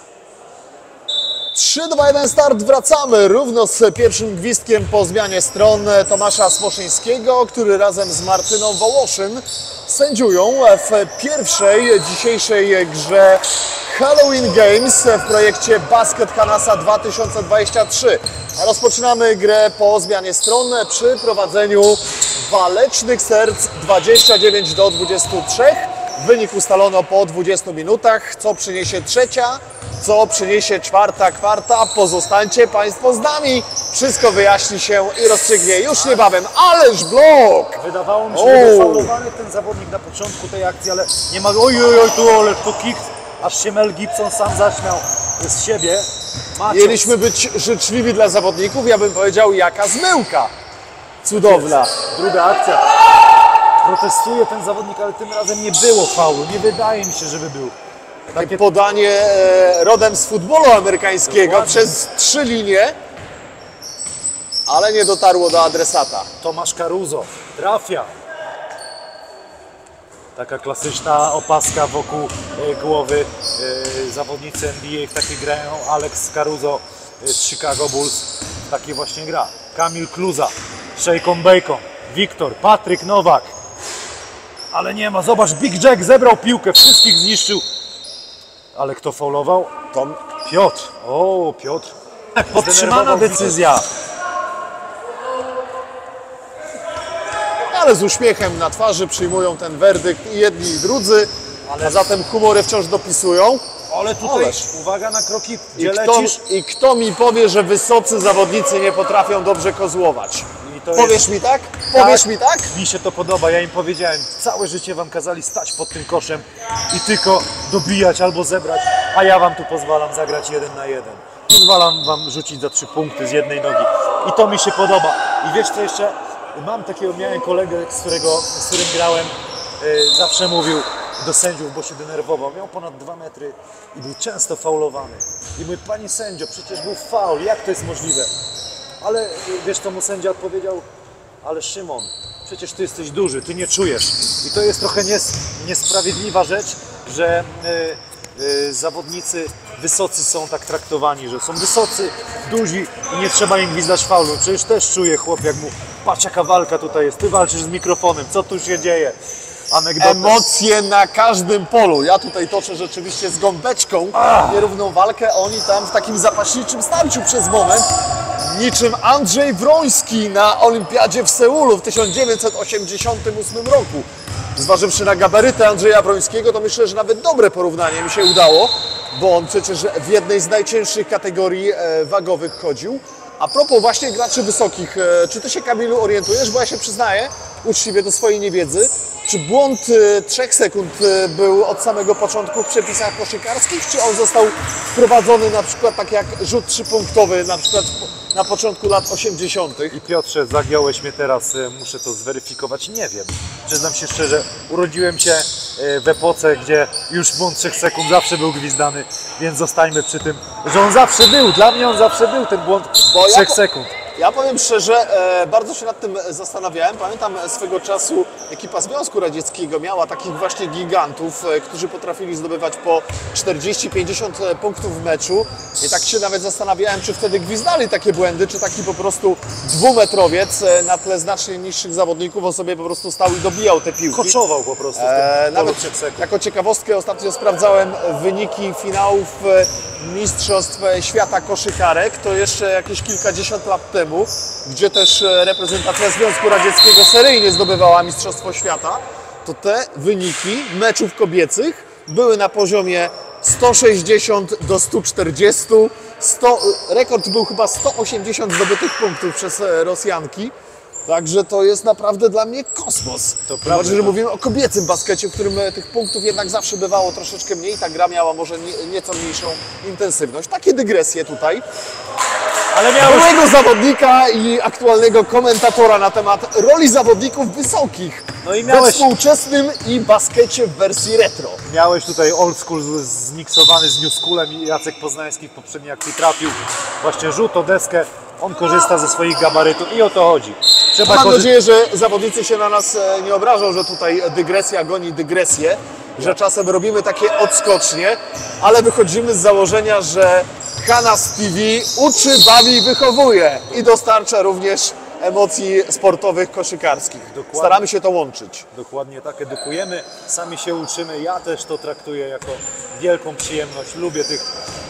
A: trzy, dwa, jeden, start, wracamy równo z pierwszym gwizdkiem po zmianie stron Tomasza Smoszyńskiego, który razem z Martyną Wołoszyn sędziują w pierwszej dzisiejszej grze Halloween Games w projekcie Basket Hanasa dwa tysiące dwadzieścia trzy. Rozpoczynamy grę po zmianie stron przy prowadzeniu walecznych serc dwadzieścia dziewięć do dwudziestu trzech. Wynik ustalono po dwudziestu minutach. Co przyniesie trzecia? Co przyniesie czwarta kwarta? Pozostańcie Państwo z nami. Wszystko wyjaśni się i rozstrzygnie już niebawem. Ależ blok!
D: Wydawało mi się,
A: O!
D: że był faulowany ten zawodnik na początku tej akcji, ale nie ma... Oj, oj, oj, tu, ale to kick. Aż się Mel Gibson sam zaśmiał z siebie. Macios.
A: Mieliśmy być życzliwi dla zawodników. Ja bym powiedział, jaka zmyłka. Cudowna.
D: Druga akcja. Protestuje ten zawodnik, ale tym razem nie było faulu. Nie wydaje mi się, żeby był. Takie
A: Podanie e, rodem z futbolu amerykańskiego
D: Dokładnie.
A: przez trzy linie, ale nie dotarło do adresata.
D: Tomasz Caruso trafia. Taka klasyczna opaska wokół e, głowy. E, zawodnicy N B A w takiej grają. Alex Caruso e, z Chicago Bulls w takiej właśnie gra. Kamil Kluza, Shaquon Bacon, Wiktor, Patryk Nowak. Ale nie ma, zobacz, Big Jack zebrał piłkę, wszystkich zniszczył. Ale kto faulował?
A: Tom.
D: Piotr. O, Piotr. Podtrzymana decyzja.
A: Ale z uśmiechem na twarzy przyjmują ten werdykt i jedni i drudzy, a zatem humory wciąż dopisują.
D: Ale tutaj
A: Ależ.
D: uwaga na kroki,
A: I
D: gdzie
A: kto,
D: lecisz.
A: I kto mi powie, że wysocy zawodnicy nie potrafią dobrze kozłować?
D: I to
A: Powiesz
D: jest...
A: mi tak? Powiesz
D: Tak.
A: mi tak?
D: Mi się to podoba, ja im powiedziałem, całe życie wam kazali stać pod tym koszem i tylko dobijać albo zebrać, a ja wam tu pozwalam zagrać jeden na jeden. Pozwalam wam rzucić za trzy punkty z jednej nogi i to mi się podoba. I wiesz co jeszcze? Mam takiego, miałem kolegę, z, którego, z którym grałem, yy, zawsze mówił do sędziów, bo się denerwował. Miał ponad dwa metry i był często faulowany. I mówię, panie sędzio, przecież był faul, jak to jest możliwe? Ale yy, wiesz co mu sędzia odpowiedział? Ale Szymon, przecież ty jesteś duży, ty nie czujesz. I to jest trochę nies niesprawiedliwa rzecz, że y, y, zawodnicy wysocy są tak traktowani, że są wysocy, duzi i nie trzeba im gwizdać faulu. Przecież też czuję, chłop, jak mu, patrz jaka walka tutaj jest, ty walczysz z mikrofonem, co tu się dzieje? anegdotę.
A: Emocje na każdym polu. Ja tutaj toczę rzeczywiście z gąbeczką nierówną walkę, oni tam w takim zapaśniczym starciu przez moment, niczym Andrzej Wroński na Olimpiadzie w Seulu w tysiąc dziewięćset osiemdziesiątym ósmym roku. Zważywszy na gabaryty Andrzeja Wrońskiego, to myślę, że nawet dobre porównanie mi się udało, bo on przecież w jednej z najcięższych kategorii wagowych chodził. A propos właśnie graczy wysokich, czy ty się, Kamilu, orientujesz? Bo ja się przyznaję uczciwie do swojej niewiedzy. Czy błąd trzech sekund był od samego początku w przepisach koszykarskich, czy on został wprowadzony na przykład tak jak rzut trzypunktowy na przykład na początku lat osiemdziesiątych?
D: I Piotrze, zagiąłeś mnie teraz, muszę to zweryfikować, nie wiem. Przyznam się szczerze, urodziłem się w epoce, gdzie już błąd trzech sekund zawsze był gwizdany, więc zostańmy przy tym, że on zawsze był, dla mnie on zawsze był ten błąd
A: Bo ja
D: trzech
A: po-
D: sekund.
A: Ja powiem szczerze, e, bardzo się nad tym zastanawiałem. Pamiętam swego czasu ekipa Związku Radzieckiego miała takich właśnie gigantów, e, którzy potrafili zdobywać po czterdzieści pięćdziesiąt punktów w meczu. I tak się nawet zastanawiałem, czy wtedy gwizdali takie błędy, czy taki po prostu dwumetrowiec e, na tle znacznie niższych zawodników on sobie po prostu stał i dobijał te piłki.
D: Koczował po prostu w
A: E,
D: tym
A: nawet
D: polu trzech sekund.
A: jako ciekawostkę ostatnio sprawdzałem wyniki finałów e, Mistrzostw Świata Koszykarek, to jeszcze jakieś kilkadziesiąt lat temu, gdzie też e, reprezentacja Związku Radzieckiego seryjnie zdobywała Mistrzostwo Świata, to te wyniki meczów kobiecych były na poziomie sto sześćdziesiąt do stu czterdziestu, sto, rekord był chyba sto osiemdziesiąt zdobytych punktów przez e, Rosjanki. Także to jest naprawdę dla mnie kosmos.
D: To
A: Tym
D: prawda,
A: bardziej, że
D: tak.
A: mówimy o kobiecym baskecie, w którym e, tych punktów jednak zawsze bywało troszeczkę mniej. Ta gra miała może nie, nieco mniejszą intensywność. Takie dygresje tutaj.
D: Ale miałeś...
A: Byłego zawodnika i aktualnego komentatora na temat roli zawodników wysokich
D: No i
A: we
D: miałeś-
A: współczesnym i baskecie w wersji retro.
D: Miałeś tutaj old school z- zmiksowany z new schoolem i Jacek Poznański w poprzedniej akcji trafił właśnie rzut o deskę. On korzysta ze swoich gabarytów i o to chodzi. Trzeba
A: Mam
D: korzy-
A: nadzieję, że zawodnicy się na nas e, nie obrażą, że tutaj dygresja goni dygresję, że czasem robimy takie odskocznie, ale wychodzimy z założenia, że Hanas T V uczy, bawi, wychowuje i dostarcza również emocji sportowych, koszykarskich.
D: Dokładnie.
A: Staramy się to łączyć.
D: Dokładnie tak, edukujemy, sami się uczymy. Ja też to traktuję jako wielką przyjemność. Lubię tych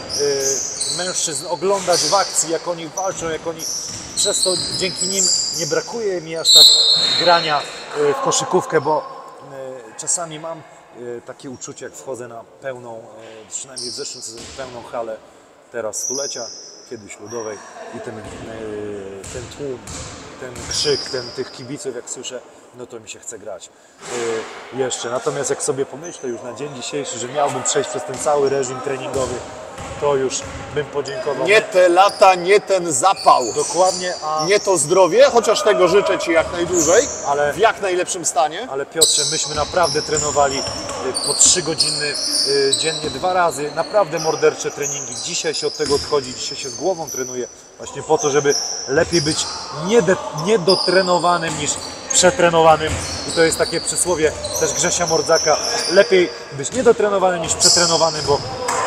D: y, mężczyzn oglądać w akcji, jak oni walczą, jak oni przez to dzięki nim nie brakuje mi aż tak grania y, w koszykówkę, bo y, czasami mam y, takie uczucie, jak wchodzę na pełną, y, przynajmniej w zeszłym sezonie pełną halę teraz stulecia, kiedyś ludowej i ten, y, ten tłum, ten krzyk, ten, tych kibiców, jak słyszę, no to mi się chce grać yy, jeszcze. Natomiast jak sobie pomyślę już na dzień dzisiejszy, że miałbym przejść przez ten cały reżim treningowy, to już bym podziękował.
A: Nie te lata, nie ten zapał.
D: Dokładnie, a...
A: Nie to zdrowie, chociaż tego życzę Ci jak najdłużej,
D: Ale-
A: w jak najlepszym stanie.
D: Ale Piotrze, myśmy naprawdę trenowali y, po trzy godziny y, dziennie, dwa razy, naprawdę mordercze treningi. Dzisiaj się od tego odchodzi, dzisiaj się z głową trenuje właśnie po to, żeby lepiej być niede, niedotrenowanym niż przetrenowanym. I to jest takie przysłowie też Grzesia Mordzaka. Lepiej być niedotrenowanym niż przetrenowanym, bo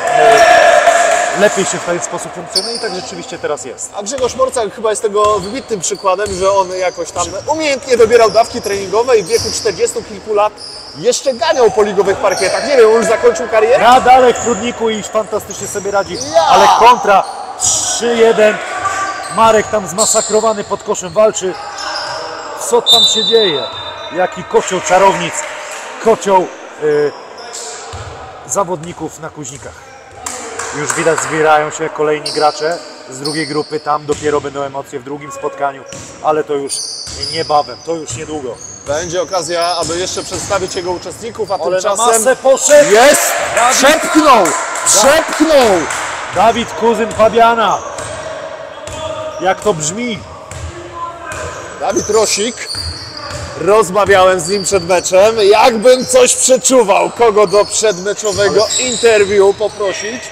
D: y, lepiej się w ten sposób funkcjonuje i tak rzeczywiście teraz jest.
A: A Grzegorz Morcak chyba jest tego wybitnym przykładem, że on jakoś tam umiejętnie dobierał dawki treningowe i w wieku czterdziestu kilku lat jeszcze ganiał po ligowych parkietach. Nie wiem, on już zakończył karierę?
D: Gra dalej w Prudniku i fantastycznie sobie radzi,
A: Ja!
D: ale kontra trzy jeden. Marek tam zmasakrowany pod koszem walczy. Co tam się dzieje? Jaki kocioł czarownic, kocioł y, zawodników na Kuźnikach. Już widać, zbierają się kolejni gracze z drugiej grupy, tam dopiero będą emocje w drugim spotkaniu, ale to już niebawem, to już niedługo.
A: Będzie okazja, aby jeszcze przedstawić jego uczestników, a
D: Ale na
A: tymczasem
D: masę poszedł
A: jest!
D: Dawid.
A: Przepchnął! Przepchnął!
D: Dawid, kuzyn Fabiana. Jak to brzmi?
A: Dawid Rosik. Rozmawiałem z nim przed meczem. Jakbym coś przeczuwał, kogo do przedmeczowego interwiu poprosić.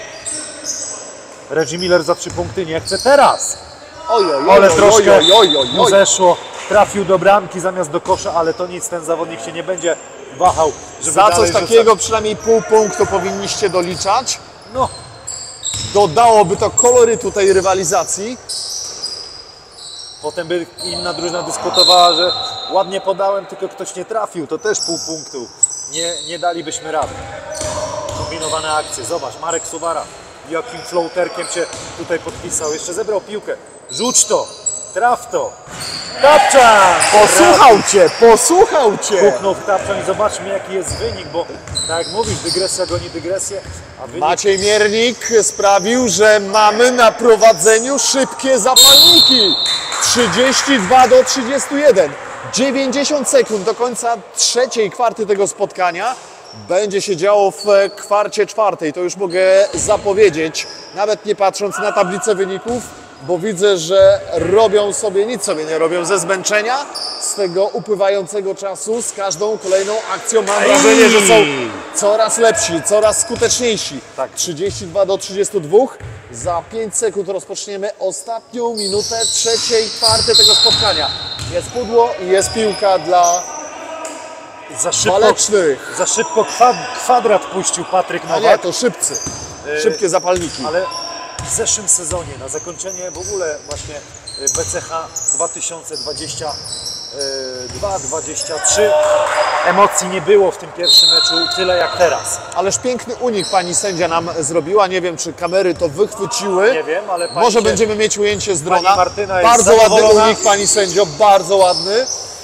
D: Reggie Miller za trzy punkty nie chce teraz.
A: Oj, oj, oj,
D: Ale
A: oj,
D: troszkę
A: oj, oj, oj,
D: mu
A: oj.
D: zeszło. Trafił do bramki zamiast do kosza, ale to nic, ten zawodnik się nie będzie wahał, żeby
A: Za
D: dalej
A: coś
D: rzucać.
A: takiego przynajmniej pół punktu powinniście doliczać.
D: No,
A: Dodałoby to kolorytu tej rywalizacji.
D: potem by inna drużyna dyskutowała, że ładnie podałem, tylko ktoś nie trafił, to też pół punktu. Nie, nie dalibyśmy rady. Kombinowane akcje, zobacz, Marek Suwara, jakim floaterkiem się tutaj podpisał, jeszcze zebrał piłkę. Rzuć to, traf to. Tapczan!
A: Posłuchał cię, posłuchał cię!
D: Puknął w tapczan i zobaczmy jaki jest wynik, bo tak jak mówisz, dygresja goni dygresję, a wynik...
A: Maciej Miernik sprawił, że mamy na prowadzeniu szybkie zapalniki. trzydzieści dwa do trzydziestu jeden. dziewięćdziesiąt sekund do końca trzeciej kwarty tego spotkania. Będzie się działo w kwarcie czwartej, to już mogę zapowiedzieć, nawet nie patrząc na tablicę wyników, bo widzę, że robią sobie, nic sobie nie robią ze zmęczenia, z tego upływającego czasu, z każdą kolejną akcją mam wrażenie, że są coraz lepsi, coraz skuteczniejsi.
D: Tak.
A: trzydzieści dwa do trzydziestu dwóch, za pięć sekund rozpoczniemy ostatnią minutę trzeciej kwarty tego spotkania. Jest pudło i jest piłka dla
D: Za szybko,
A: walecznych.
D: za szybko kwad, kwadrat puścił Patryk
A: A nie,
D: Nowak,
A: to szybcy, szybkie zapalniki.
D: ale w zeszłym sezonie, na zakończenie w ogóle właśnie B C H dwa tysiące dwudziesty drugi dwudziesty trzeci emocji nie było w tym pierwszym meczu tyle jak teraz.
A: Ależ piękny unik pani sędzia nam zrobiła. Nie wiem, czy kamery to wychwyciły.
D: Nie wiem, ale pani
A: Może
D: się-
A: będziemy mieć ujęcie z drona.
D: Pani Martyna jest
A: Bardzo ładny
D: zadowolona.
A: unik, pani sędzio, bardzo ładny.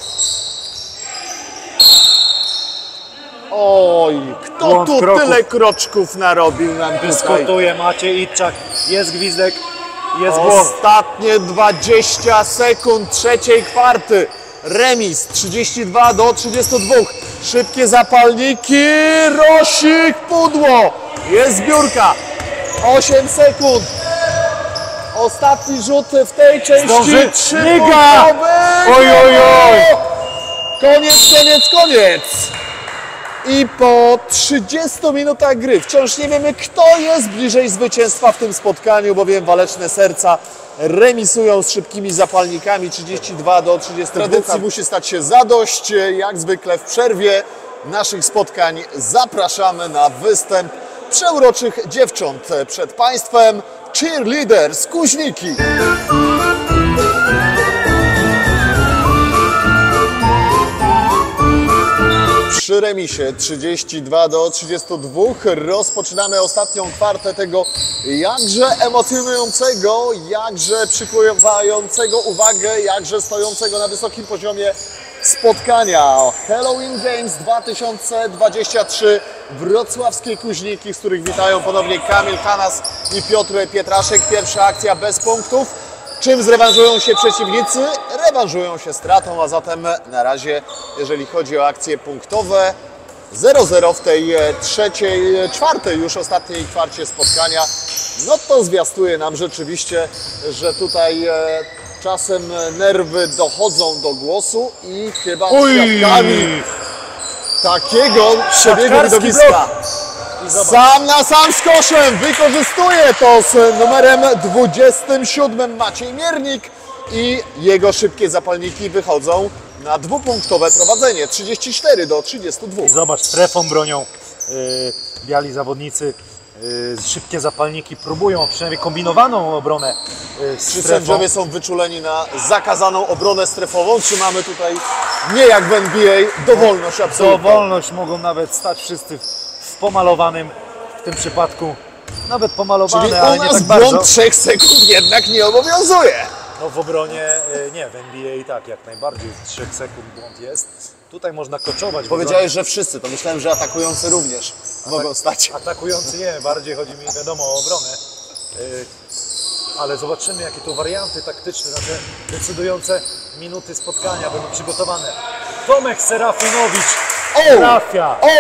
A: Oj, kto
D: Błąd
A: tu
D: kroków.
A: tyle kroczków narobił nam tutaj?
D: Dyskutuje Maciej Itczak, jest gwizdek, jest błąd.
A: Ostatnie dwadzieścia sekund trzeciej kwarty. Remis trzydzieści dwa do trzydziestu dwóch. Szybkie zapalniki. Rosik, pudło. Jest zbiórka. osiem sekund. Ostatni rzut w tej części.
D: Zdąży.
A: Trzy
D: Miga.
A: punktowy.
D: Oj, oj, oj.
A: Koniec, koniec, koniec. I po trzydziestu minutach gry wciąż nie wiemy, kto jest bliżej zwycięstwa w tym spotkaniu, bowiem waleczne serca remisują z szybkimi zapalnikami trzydzieści dwa do trzydziestu dwóch. Tradycji musi stać się zadość. Jak zwykle w przerwie naszych spotkań zapraszamy na występ przeuroczych dziewcząt przed Państwem. Cheerleaders Kuźniki. Przy remisie trzydzieści dwa do trzydziestu dwóch rozpoczynamy ostatnią kwartę tego jakże emocjonującego, jakże przykuwającego uwagę, jakże stojącego na wysokim poziomie spotkania. Halloween Games dwa tysiące dwudziesty trzeci, wrocławskie Kuźniki, z których witają ponownie Kamil Hanas i Piotr Pietraszek. Pierwsza akcja bez punktów. Czym zrewanżują się przeciwnicy? Rewanżują się stratą, a zatem na razie, jeżeli chodzi o akcje punktowe, zero zero w tej trzeciej, czwartej już ostatniej kwarcie spotkania. No to zwiastuje nam rzeczywiście, że tutaj e, czasem nerwy dochodzą do głosu i chyba świadkami takiego przebiegu widowiska. Sam na sam z koszem wykorzystuje to z numerem dwudziestym siódmym Maciej Miernik i jego szybkie zapalniki wychodzą na dwupunktowe prowadzenie trzydzieści cztery do trzydziestu dwóch.
D: I zobacz, strefą bronią yy, biali zawodnicy, yy, szybkie zapalniki próbują, przynajmniej kombinowaną obronę yy,
A: Czy
D: strefą.
A: sędziowie są wyczuleni na zakazaną obronę strefową, czy mamy tutaj nie jak w N B A dowolność absolutną?
D: Dowolność mogą nawet stać wszyscy w, w pomalowanym, w tym przypadku nawet pomalowane,
A: Czyli
D: ale
A: u
D: nie
A: nas
D: tak
A: błąd
D: bardzo.
A: trzech sekund jednak nie obowiązuje.
D: No w obronie y, nie, w N B A i tak jak najbardziej z trzech sekund błąd jest. Tutaj można koczować. w
A: Powiedziałeś, że wszyscy, to myślałem, że atakujący również mogą stać.
D: obronie. Atakujący nie, bardziej chodzi mi wiadomo o obronę. Y, ale zobaczymy jakie to warianty taktyczne na te decydujące minuty spotkania będą przygotowane. Tomek Serafinowicz
A: O!
D: trafia.
A: O!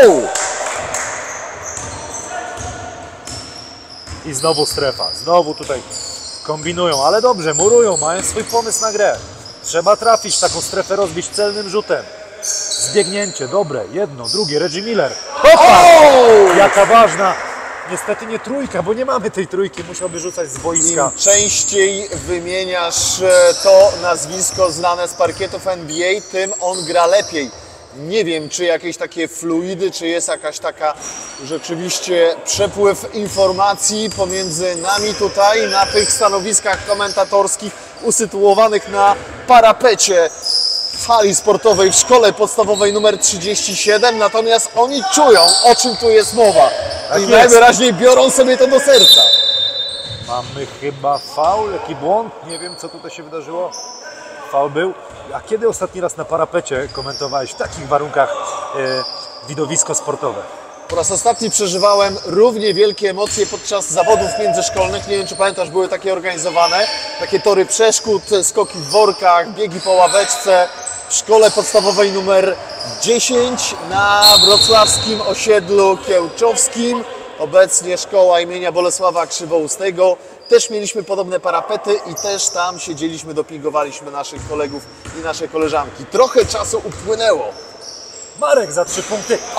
D: I znowu strefa, znowu tutaj kombinują, ale dobrze, murują, mają swój pomysł na grę. Trzeba trafić, taką strefę rozbić celnym rzutem. Zbiegnięcie, dobre, jedno, drugie, Reggie Miller. Hopa!
A: O!
D: Jaka ważna, niestety nie trójka, bo nie mamy tej trójki, musiałby rzucać z boiska.
A: Im częściej wymieniasz e, to nazwisko znane z parkietów N B A, tym on gra lepiej. Nie wiem, czy jakieś takie fluidy, czy jest jakaś taka rzeczywiście przepływ informacji pomiędzy nami tutaj na tych stanowiskach komentatorskich usytuowanych na parapecie w hali sportowej w szkole podstawowej numer trzydzieści siedem, natomiast oni czują, o czym tu jest mowa.
D: Tak
A: I
D: jest.
A: najwyraźniej biorą sobie to do serca.
D: Mamy chyba faul, jaki błąd, nie wiem co tutaj się wydarzyło. Faul był. A kiedy ostatni raz na parapecie komentowałeś w takich warunkach e, widowisko sportowe?
A: Po raz ostatni przeżywałem równie wielkie emocje podczas zawodów międzyszkolnych. Nie wiem, czy pamiętasz, były takie organizowane, takie tory przeszkód, skoki w workach, biegi po ławeczce w szkole podstawowej numer dziesięć na wrocławskim osiedlu Kiełczowskim. Obecnie szkoła imienia Bolesława Krzywoustego. Też mieliśmy podobne parapety i też tam siedzieliśmy, dopingowaliśmy naszych kolegów i nasze koleżanki. Trochę czasu upłynęło.
D: Marek za trzy punkty.
A: O!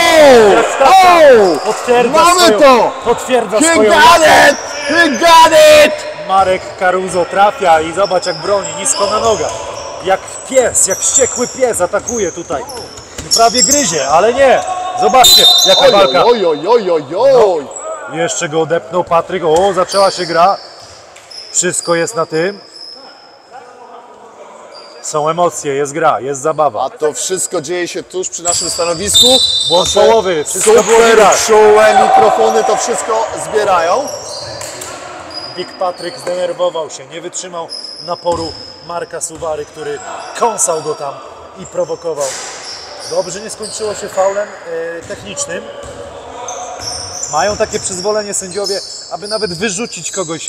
D: O! Potwierdza
A: Mamy
D: swoją,
A: to!
D: Potwierdza
A: He
D: swoją
A: got it! He got it!
D: Marek Caruso trafia i zobacz jak broni, nisko na nogach. Jak pies, jak wściekły pies atakuje tutaj. Prawie gryzie, ale nie. Zobaczcie jaka
A: Oj,
D: walka.
A: oj, oj, oj, oj, oj.
D: Jeszcze go odepnął Patryk. O, zaczęła się gra. Wszystko jest na tym. Są emocje, jest gra, jest zabawa.
A: A to wszystko dzieje się tuż przy naszym stanowisku.
D: Błąd
A: Nasze
D: połowy, wszystko było
A: super
D: widać.
A: czułe mikrofony to wszystko zbierają.
D: Big Patryk zdenerwował się, nie wytrzymał naporu Marka Suwary, który kąsał go tam i prowokował. Dobrze nie skończyło się faulem e, technicznym. Mają takie przyzwolenie sędziowie, aby nawet wyrzucić kogoś e,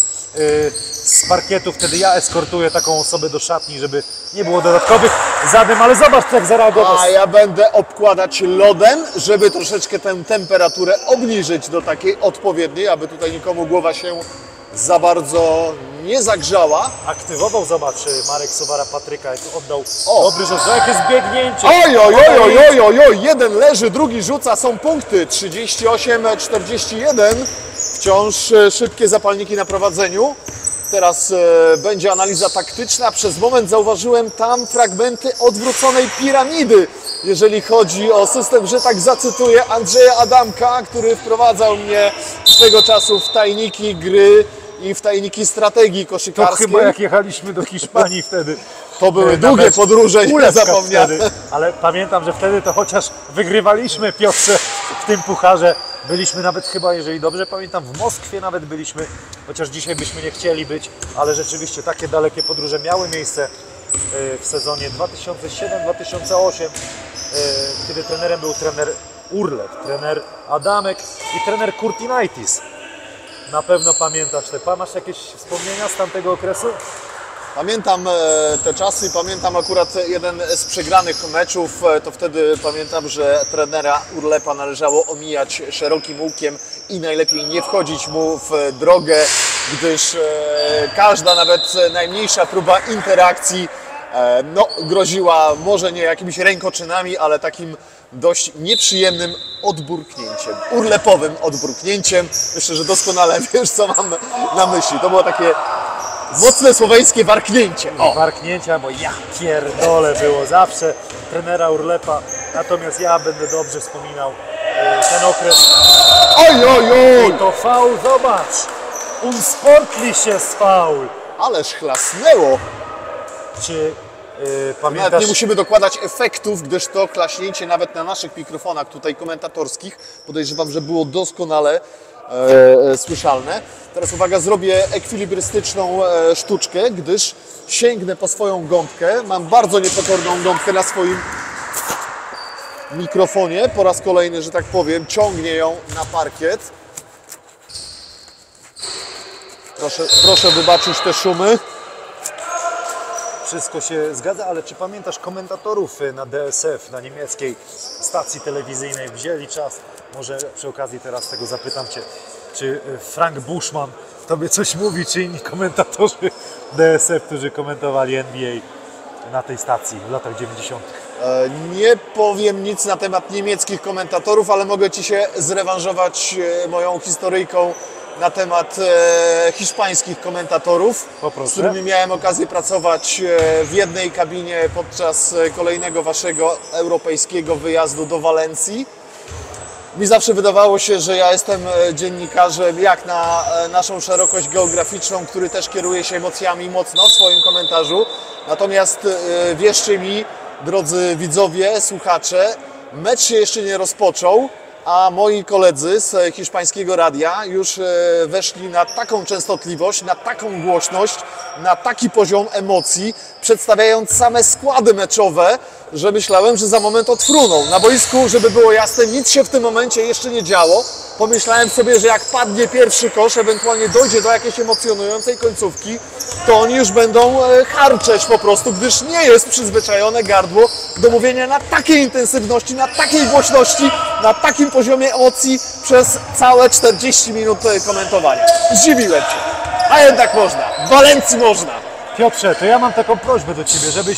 D: z parkietu. Wtedy ja eskortuję taką osobę do szatni, żeby nie było dodatkowych zadym, ale zobacz jak zareagował.
A: A ja będę obkładać lodem, żeby troszeczkę tę temperaturę obniżyć do takiej odpowiedniej, aby tutaj nikomu głowa się za bardzo nie zagrzała.
D: Aktywował, zobacz, Marek Suwara Patryka, jak oddał
A: O.
D: dobry rzut. Jakie zbiegnięcie!
A: Oj, oj, oj, oj, oj, oj, oj, jeden leży, drugi rzuca, są punkty. trzydzieści osiem czterdzieści jeden. Wciąż e, szybkie zapalniki na prowadzeniu. Teraz e, będzie analiza taktyczna. Przez moment zauważyłem tam fragmenty odwróconej piramidy, jeżeli chodzi o system, że tak zacytuję Andrzeja Adamka, który wprowadzał mnie swego czasu w tajniki gry i w tajniki strategii
D: To
A: koszykarskiej.
D: chyba jak jechaliśmy do Hiszpanii wtedy.
A: To były
D: e,
A: długie
D: nawet
A: podróże, nie
D: Ulewka
A: zapomniane.
D: wtedy. Ale pamiętam, że wtedy to chociaż wygrywaliśmy, Piotrze, w tym pucharze. Byliśmy nawet chyba, jeżeli dobrze pamiętam, w Moskwie nawet byliśmy, chociaż dzisiaj byśmy nie chcieli być, ale rzeczywiście takie dalekie podróże miały miejsce e, w sezonie dwa tysiące siódmy dwa tysiące ósmym, e, kiedy trenerem był trener Urlep, trener Adamek i trener Kurtinaitis. Na pewno pamiętasz te. Masz jakieś wspomnienia z tamtego okresu?
A: Pamiętam e, te czasy, pamiętam akurat jeden z przegranych meczów, e, to wtedy pamiętam, że trenera Urlepa należało omijać szerokim łukiem i najlepiej nie wchodzić mu w drogę, gdyż e, każda, nawet najmniejsza próba interakcji e, no, groziła może nie jakimiś rękoczynami, ale takim dość nieprzyjemnym odburknięciem, urlepowym odburknięciem. Myślę, że doskonale wiesz, co mam na myśli. To było takie mocne słoweńskie warknięcie. O.
D: Warknięcia, bo ja pierdolę było zawsze trenera Urlepa, natomiast ja będę dobrze wspominał e, ten okres.
A: Oj, oj, oj!
D: I to faul, zobacz! Unsportlich jest faul!
A: Ależ chlasnęło.
D: Czy e,
A: Nawet
D: pamiętasz?
A: nie musimy dokładać efektów, gdyż to klaśnięcie nawet na naszych mikrofonach tutaj komentatorskich, podejrzewam, że było doskonale e, e, słyszalne. Teraz uwaga, zrobię ekwilibrystyczną e, sztuczkę, gdyż sięgnę po swoją gąbkę. Mam bardzo niepokorną gąbkę na swoim mikrofonie. Po raz kolejny, że tak powiem, ciągnie ją na parkiet. Proszę, proszę wybaczyć te szumy.
D: Wszystko się zgadza, ale czy pamiętasz komentatorów na D S F, na niemieckiej stacji telewizyjnej, wzięli czas? Może przy okazji teraz tego zapytam Cię, czy Frank Bushman Tobie coś mówi, czy inni komentatorzy D S F, którzy komentowali N B A na tej stacji w latach dziewięćdziesiątych?
A: E, Nie powiem nic na temat niemieckich komentatorów, ale mogę Ci się zrewanżować e, moją historyjką na temat e, hiszpańskich komentatorów,
D: Poproszę.
A: z którymi miałem okazję pracować e, w jednej kabinie podczas e, kolejnego Waszego europejskiego wyjazdu do Walencji. Mi zawsze wydawało się, że ja jestem dziennikarzem jak na naszą szerokość geograficzną, który też kieruje się emocjami mocno w swoim komentarzu. Natomiast wierzcie mi, drodzy widzowie, słuchacze, mecz się jeszcze nie rozpoczął, a moi koledzy z hiszpańskiego radia już weszli na taką częstotliwość, na taką głośność, na taki poziom emocji, przedstawiając same składy meczowe, że myślałem, że za moment odfruną. Na boisku, żeby było jasne, nic się w tym momencie jeszcze nie działo. Pomyślałem sobie, że jak padnie pierwszy kosz, ewentualnie dojdzie do jakiejś emocjonującej końcówki, to oni już będą harczeć po prostu, gdyż nie jest przyzwyczajone gardło do mówienia na takiej intensywności, na takiej głośności, na takim poziomie emocji przez całe czterdzieści minut komentowania. Zdziwiłem się, a jednak można, w Walencji można.
D: Piotrze, to ja mam taką prośbę do Ciebie, żebyś,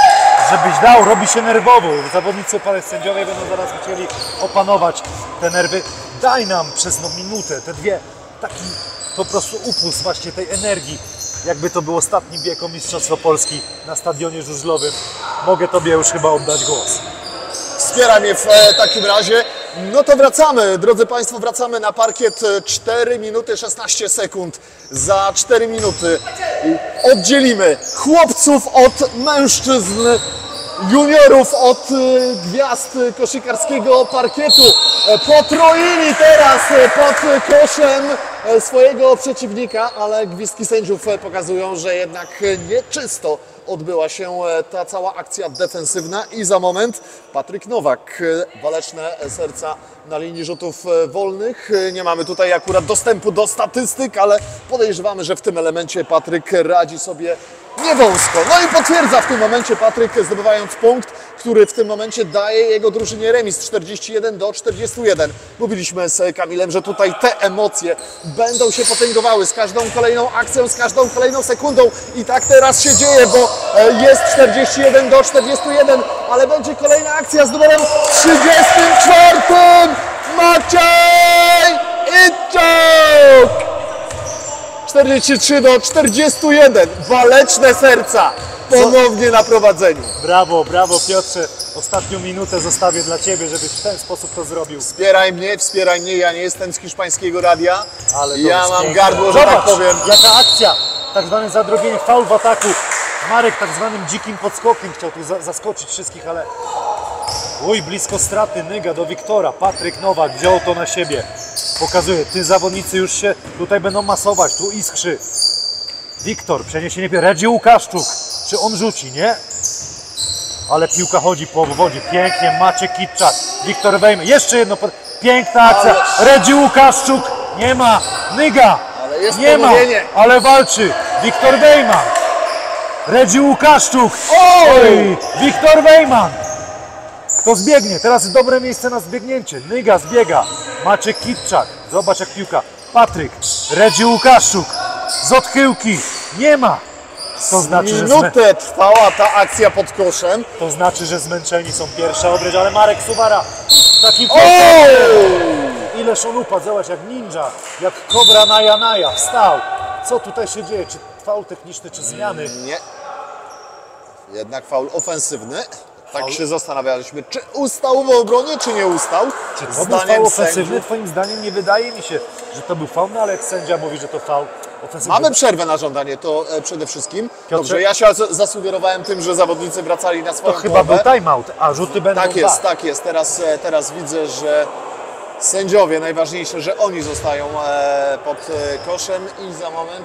D: żebyś dał, robi się nerwowo. Zawodnicy, sędziowie będą zaraz chcieli opanować te nerwy. Daj nam przez no minutę, te dwie, taki po prostu upust właśnie tej energii, jakby to był ostatni bieg o Mistrzostwo Polski na stadionie żużlowym. Mogę Tobie już chyba oddać głos.
A: Wspiera mnie w e, takim razie. No to wracamy, drodzy Państwo, wracamy na parkiet. cztery minuty szesnaście sekund. Za cztery minuty oddzielimy chłopców od mężczyzn, juniorów od y, gwiazd koszykarskiego parkietu. Potroili teraz pod koszem swojego przeciwnika, ale gwizdki sędziów pokazują, że jednak nieczysto odbyła się ta cała akcja defensywna i za moment Patryk Nowak, waleczne serca na linii rzutów wolnych. Nie mamy tutaj akurat dostępu do statystyk, ale podejrzewamy, że w tym elemencie Patryk radzi sobie niewąsko. No i potwierdza w tym momencie Patryk, zdobywając punkt, który w tym momencie daje jego drużynie remis czterdzieści jeden do czterdziestu jeden. Mówiliśmy z Kamilem, że tutaj te emocje będą się potęgowały z każdą kolejną akcją, z każdą kolejną sekundą i tak teraz się dzieje, bo jest czterdzieści jeden do czterdziestu jeden, ale będzie kolejna akcja z numerem trzydziestym czwartym. Maciej Itczuk! czterdzieści trzy do czterdziestu jeden. Waleczne serca ponownie na prowadzeniu.
D: Brawo, brawo Piotrze. Ostatnią minutę zostawię dla Ciebie, żebyś w ten sposób to zrobił.
A: Wspieraj mnie, wspieraj mnie. Ja nie jestem z hiszpańskiego radia.
D: Ale to
A: ja
D: jest
A: mam
D: piękne.
A: gardło, że
D: Zobacz,
A: tak powiem.
D: jaka akcja. Tak zwane zadrobienie, faul w ataku. Marek tak zwanym dzikim podskokiem chciał tu za zaskoczyć wszystkich, ale... Oj, blisko straty, Nyga do Wiktora. Patryk Nowak wziął to na siebie. Pokazuje, ty zawodnicy już się tutaj będą masować, tu iskrzy. Wiktor, przeniesienie pierwsze. Redzi Łukaszczuk. Czy on rzuci, nie? Ale piłka chodzi po obwodzie. Pięknie, Maciek Kitczak. Wiktor Wejman. Jeszcze jedno. Piękna akcja. Redzi Łukaszczuk. Nie ma. Nyga.
A: Ale jest
D: nie ma.
A: pomówienie.
D: Ale walczy. Wiktor Wejman. Redzi Łukaszczuk. Oj! Wiktor Wejman. Kto zbiegnie? Teraz jest dobre miejsce na zbiegnięcie. Nyga zbiega. Maciek Kitczak. Zobacz jak piłka. Patryk. Redzi Łukaszczuk. Z odchyłki. Nie ma. To znaczy, że
A: Minutę trwała ta akcja pod koszem.
D: to znaczy, że zmęczeni są. Pierwsza obręcz, ale Marek Suwara. Taki Ileż on upadł. Zobacz jak ninja. Jak kobra Naja Naja. Wstał. Co tutaj się dzieje? Czy faul techniczny, czy zmiany?
A: Nie. Jednak faul ofensywny. Tak
D: Faul?
A: się zastanawialiśmy, czy ustał w obronie, czy nie ustał.
D: Czy to był faul ofensywny? Twoim zdaniem nie wydaje mi się, że to był faul, no ale jak sędzia mówi, że to faul ofensywny.
A: Mamy przerwę na żądanie, to e, przede wszystkim.
D: Piotrze?
A: Dobrze, ja się z- zasugerowałem tym, że zawodnicy wracali na swoją
D: To chyba był
A: połowę.
D: timeout, a rzuty będą
A: Tak jest,
D: dwa.
A: tak jest. Teraz, e, teraz widzę, że sędziowie, najważniejsze, że oni zostają e, pod e, koszem i za moment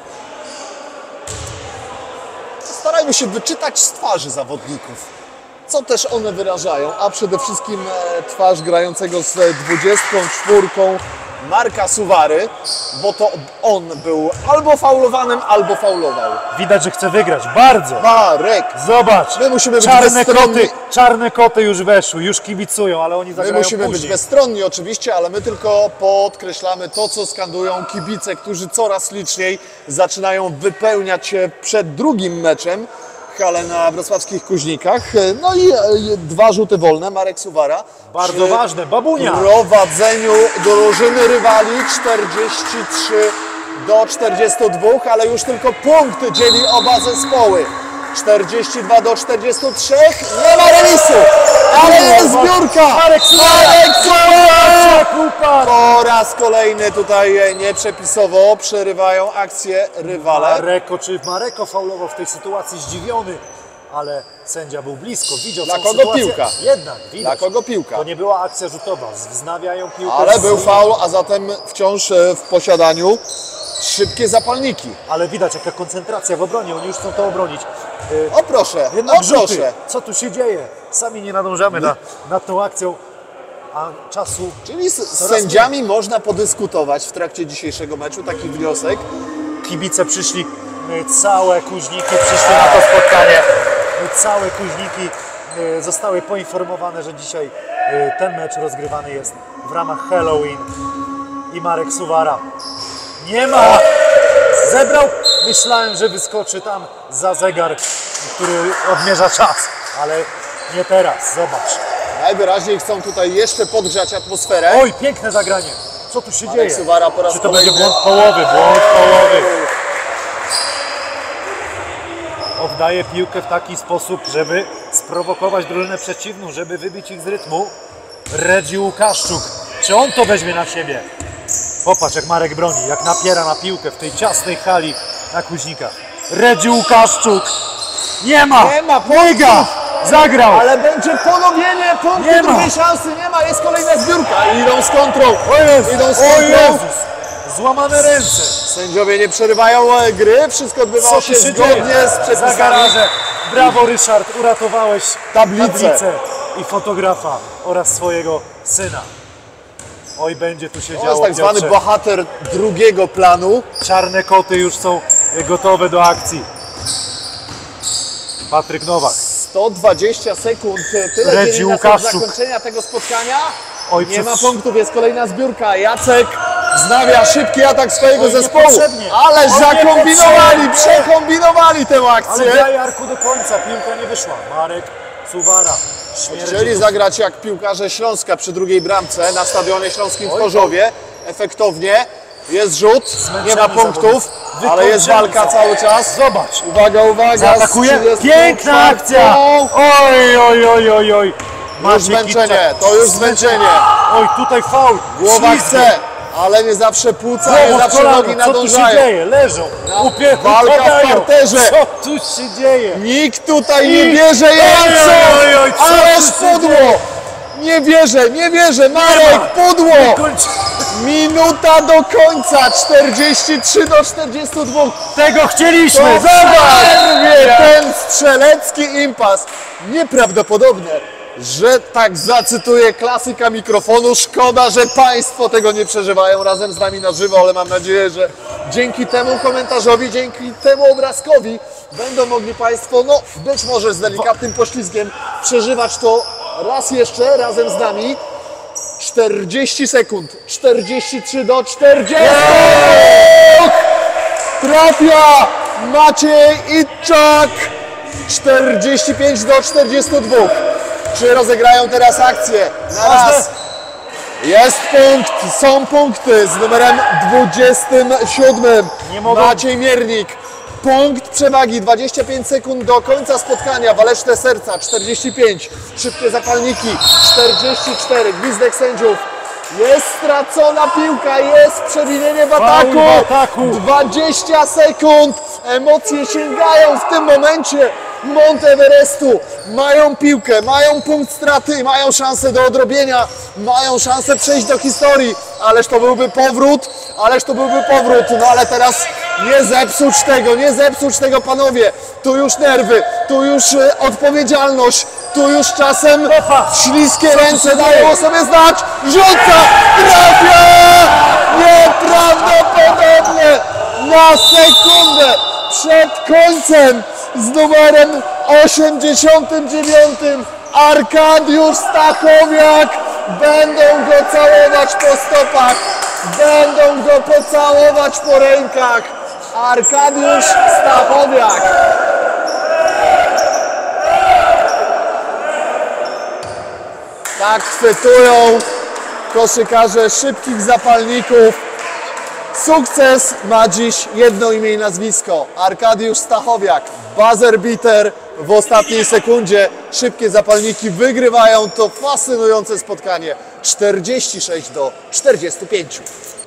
A: starajmy się wyczytać z twarzy zawodników, co też one wyrażają, a przede wszystkim e, twarz grającego z dwudziestką czwórką Marka Suwary, bo to on był albo faulowanym, albo faulował.
D: Widać, że chce wygrać. Bardzo.
A: Marek!
D: Zobacz,
A: My musimy być
D: czarne
A: bezstronni.
D: koty, czarne koty już weszły, już kibicują, ale oni
A: My
D: zagrają
A: musimy
D: później.
A: być bezstronni oczywiście, ale my tylko podkreślamy to, co skandują kibice, którzy coraz liczniej zaczynają wypełniać się przed drugim meczem halę na wrocławskich Kuźnikach. No i e, dwa rzuty wolne, Marek Suwara.
D: Bardzo
A: Przy
D: ważne, babunia.
A: prowadzeniu drużyny rywali czterdzieści trzy do czterdziestu dwóch, ale już tylko punkt dzieli oba zespoły. czterdzieści dwa do czterdziestu trzech. Nie ma remisu, ale jest zbiórka.
D: Marek
A: Suvara!
D: Upadł!
A: Po raz kolejny tutaj nieprzepisowo przerywają akcję rywale.
D: Mareko, czy Mareko faulował w tej sytuacji, zdziwiony, ale sędzia był blisko, widział
A: Dla
D: całą
A: kogo
D: sytuację.
A: piłka?
D: Jednak, widać.
A: Dla kogo piłka?
D: To nie była akcja rzutowa, wznawiają piłkę.
A: Ale
D: z-
A: był faul, a zatem wciąż e, w posiadaniu szybkie zapalniki.
D: Ale widać jaka koncentracja w obronie, oni już chcą to obronić. Y,
A: O proszę,
D: Jednak
A: o
D: rzuty.
A: proszę.
D: Co tu się dzieje? Sami nie nadążamy na, nad tą akcją, a czasu...
A: Czyli z, z
D: Coraz
A: sędziami można podyskutować w trakcie dzisiejszego meczu, taki wniosek.
D: Kibice przyszli, y, całe Kuźniki przyszły na to spotkanie. Y, Całe Kuźniki y, zostały poinformowane, że dzisiaj y, ten mecz rozgrywany jest w ramach Halloween. I Marek Suvara nie ma! Zebrał, myślałem, że wyskoczy tam za zegar, który odmierza czas, ale nie teraz, zobacz.
A: Najwyraźniej chcą tutaj jeszcze podgrzać atmosferę.
D: Oj, piękne zagranie. Co tu się
A: Marek
D: dzieje?
A: Suvara po raz
D: Czy to
A: kolejny.
D: będzie błąd połowy? Błąd połowy. Oddaje piłkę w taki sposób, żeby sprowokować drużynę przeciwną, żeby wybić ich z rytmu. Redzi Łukaszczuk. Czy on to weźmie na siebie? Popatrz jak Marek broni, jak napiera na piłkę w tej ciasnej hali na Kuźnikach. Redzi Łukaszczuk. Nie ma!
A: Nie ma
D: Mojga! Zagrał!
A: Ale będzie ponowienie punktu,
D: Nie ma.
A: drugiej szansy nie ma, jest kolejna zbiórka. Idą z kontrą,
D: O Jezus!
A: idą z
D: O
A: kontrą.
D: Jezus! Złamane ręce!
A: Sędziowie nie przerywają e, gry, wszystko odbywało
D: Co
A: się
D: tu się
A: zgodnie
D: dzieje?
A: z
D: Za
A: przepisami.
D: garaże. Brawo Ryszard, uratowałeś
A: Tablicę.
D: tablicę i fotografa oraz swojego syna. Oj, będzie tu się
A: To
D: działo.
A: jest tak zwany
D: Piotrze.
A: bohater drugiego planu.
D: Czarne koty już są gotowe do akcji. Patryk Nowak.
A: sto dwadzieścia sekund, tyle
D: Redzi
A: dzieli nas od
D: Łukaszczuk.
A: zakończenia tego spotkania.
D: Oj,
A: Nie
D: przez-
A: ma punktów, jest kolejna zbiórka. Jacek wznawia szybki atak swojego
D: Oj,
A: zespołu.
D: niepotrzebnie.
A: Ależ
D: Oj,
A: zakombinowali,
D: niepotrzebnie.
A: przekombinowali tę
D: Ale
A: akcję.
D: dla Jarku do końca, piłka nie wyszła. Marek Suvara. Śmierdzi
A: Chcieli
D: tu.
A: zagrać jak piłkarze Śląska przy drugiej bramce na Stadionie Śląskim w
D: Oj,
A: Chorzowie. Efektownie. Jest rzut, nie ma
D: Zmęczeni
A: punktów,
D: zawodnicy.
A: ale jest
D: Wykończeni
A: walka
D: są.
A: cały czas.
D: Zobacz.
A: Uwaga, uwaga. z
D: Zaatakuje.
A: trzydziestą
D: Piękna
A: czwartą.
D: akcja. Oj, oj, oj, oj, oj.
A: Już
D: Maciej
A: zmęczenie,
D: Kitczak.
A: to już zmęczenie.
D: Oj, tutaj faul.
A: Głowa
D: Ślizgi.
A: chce, ale nie zawsze płuca, nie
D: Głową w
A: zawsze
D: kolano.
A: nogi
D: Co tu się
A: nadążają.
D: dzieje? Leżą. Upie...
A: walka w
D: upadają.
A: parterze.
D: Co tu się dzieje?
A: Nikt tutaj nie
D: I-
A: bierze
D: Oj,
A: Janców,
D: oj, oj, co
A: ależ
D: tu się
A: pudło.
D: dzieje?
A: Nie wierzę, nie wierzę, Marek, pudło.
D: Kończ...
A: Minuta do końca, czterdzieści trzy do czterdziestu dwóch.
D: Tego chcieliśmy.
A: To
D: Zobacz.
A: przerwie ten strzelecki impas. Nieprawdopodobne, że tak zacytuję klasyka mikrofonu. Szkoda, że Państwo tego nie przeżywają razem z nami na żywo, ale mam nadzieję, że dzięki temu komentarzowi, dzięki temu obrazkowi będą mogli Państwo, no być może z delikatnym poślizgiem, przeżywać to raz jeszcze razem z nami. czterdzieści sekund, czterdzieści trzy do czterdziestu. Trafia Maciej Itczak. czterdzieści pięć do czterdziestu dwóch. Czy rozegrają teraz akcję? Na raz. Jest punkt, są punkty z numerem dwudziestym siódmym.
D: Nie mogą-
A: Maciej Miernik. Punkt przewagi, dwadzieścia pięć sekund do końca spotkania. Waleczne serca, czterdzieści pięć. Szybkie zapalniki, czterdzieści cztery. Gwizdek sędziów. Jest stracona piłka, jest przewinienie w ataku.
D: Faul w ataku.
A: dwadzieścia sekund. Emocje sięgają w tym momencie Monteverestu. Mają piłkę, mają punkt straty, mają szansę do odrobienia, mają szansę przejść do historii. Ależ to byłby powrót, ależ to byłby powrót. No ale teraz nie zepsuć tego, nie zepsuć tego, panowie. Tu już nerwy, tu już e, odpowiedzialność, tu już czasem śliskie ręce dają o sobie znać. Rzuca, trafia! Nieprawdopodobnie! Na sekundę przed końcem z numerem osiemdziesiątym dziewiątym Arkadiusz Stachowiak. Będą go całować po stopach, będą go pocałować po rękach. Arkadiusz Stachowiak. Tak chwytują koszykarze szybkich zapalników. Sukces ma dziś jedno imię i nazwisko. Arkadiusz Stachowiak, buzzer beater w ostatniej sekundzie. Szybkie zapalniki wygrywają to fascynujące spotkanie. czterdzieści sześć do czterdziestu pięciu.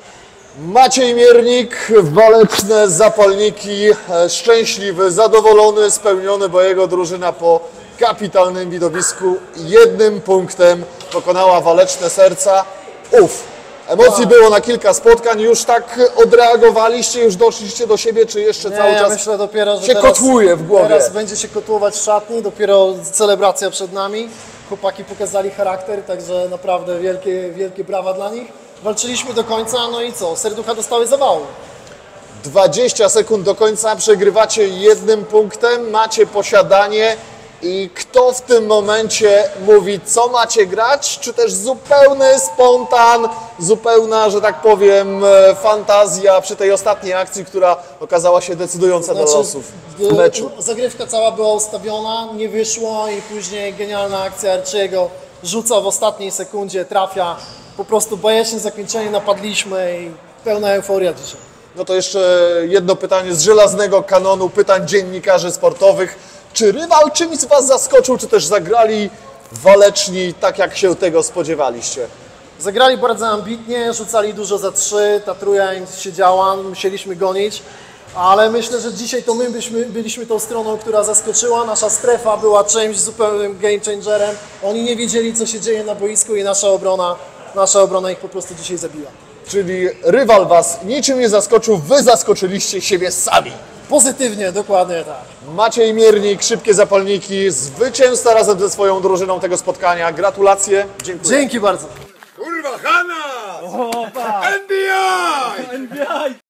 A: Maciej Miernik, waleczne zapalniki, szczęśliwy, zadowolony, spełniony, bo jego drużyna po kapitalnym widowisku jednym punktem pokonała waleczne serca. Uff, emocji było na kilka spotkań, już tak odreagowaliście, już doszliście do siebie, czy jeszcze
E: Nie,
A: cały
E: ja
A: czas
E: myślę dopiero, że
A: się
E: teraz,
A: kotłuje w głowie?
E: Teraz będzie się kotłować w szatni, dopiero celebracja przed nami. Chłopaki pokazali charakter, także naprawdę wielkie, wielkie brawa dla nich. Walczyliśmy do końca, no i co? Serducha dostały zawału.
A: dwadzieścia sekund do końca, przegrywacie jednym punktem, macie posiadanie i kto w tym momencie mówi, co macie grać, czy też zupełny spontan, zupełna, że tak powiem, fantazja przy tej ostatniej akcji, która okazała się decydująca do losów w meczu.
E: Zagrywka cała była ustawiona, nie wyszło i później genialna akcja Archiego, rzuca w ostatniej sekundzie, trafia. Po prostu bajeczne zakończenie, napadliśmy i pełna euforia dzisiaj.
A: No to jeszcze jedno pytanie z żelaznego kanonu pytań dziennikarzy sportowych. Czy rywal czymś z Was zaskoczył, czy też zagrali waleczni tak, jak się tego spodziewaliście?
E: Zagrali bardzo ambitnie, rzucali dużo za trzy, ta trójka im siedziała, musieliśmy gonić, ale myślę, że dzisiaj to my byśmy, byliśmy tą stroną, która zaskoczyła. Nasza strefa była czymś zupełnym game changerem. Oni nie wiedzieli, co się dzieje na boisku i nasza obrona, nasza obrona ich po prostu dzisiaj zabiła.
A: Czyli rywal Was niczym nie zaskoczył, Wy zaskoczyliście siebie sami.
E: Pozytywnie, dokładnie tak.
A: Maciej Miernik, szybkie zapalniki, zwycięzca razem ze swoją drużyną tego spotkania. Gratulacje, dziękuję.
E: Dzięki bardzo.
F: Kurwa, Hanna! N B A!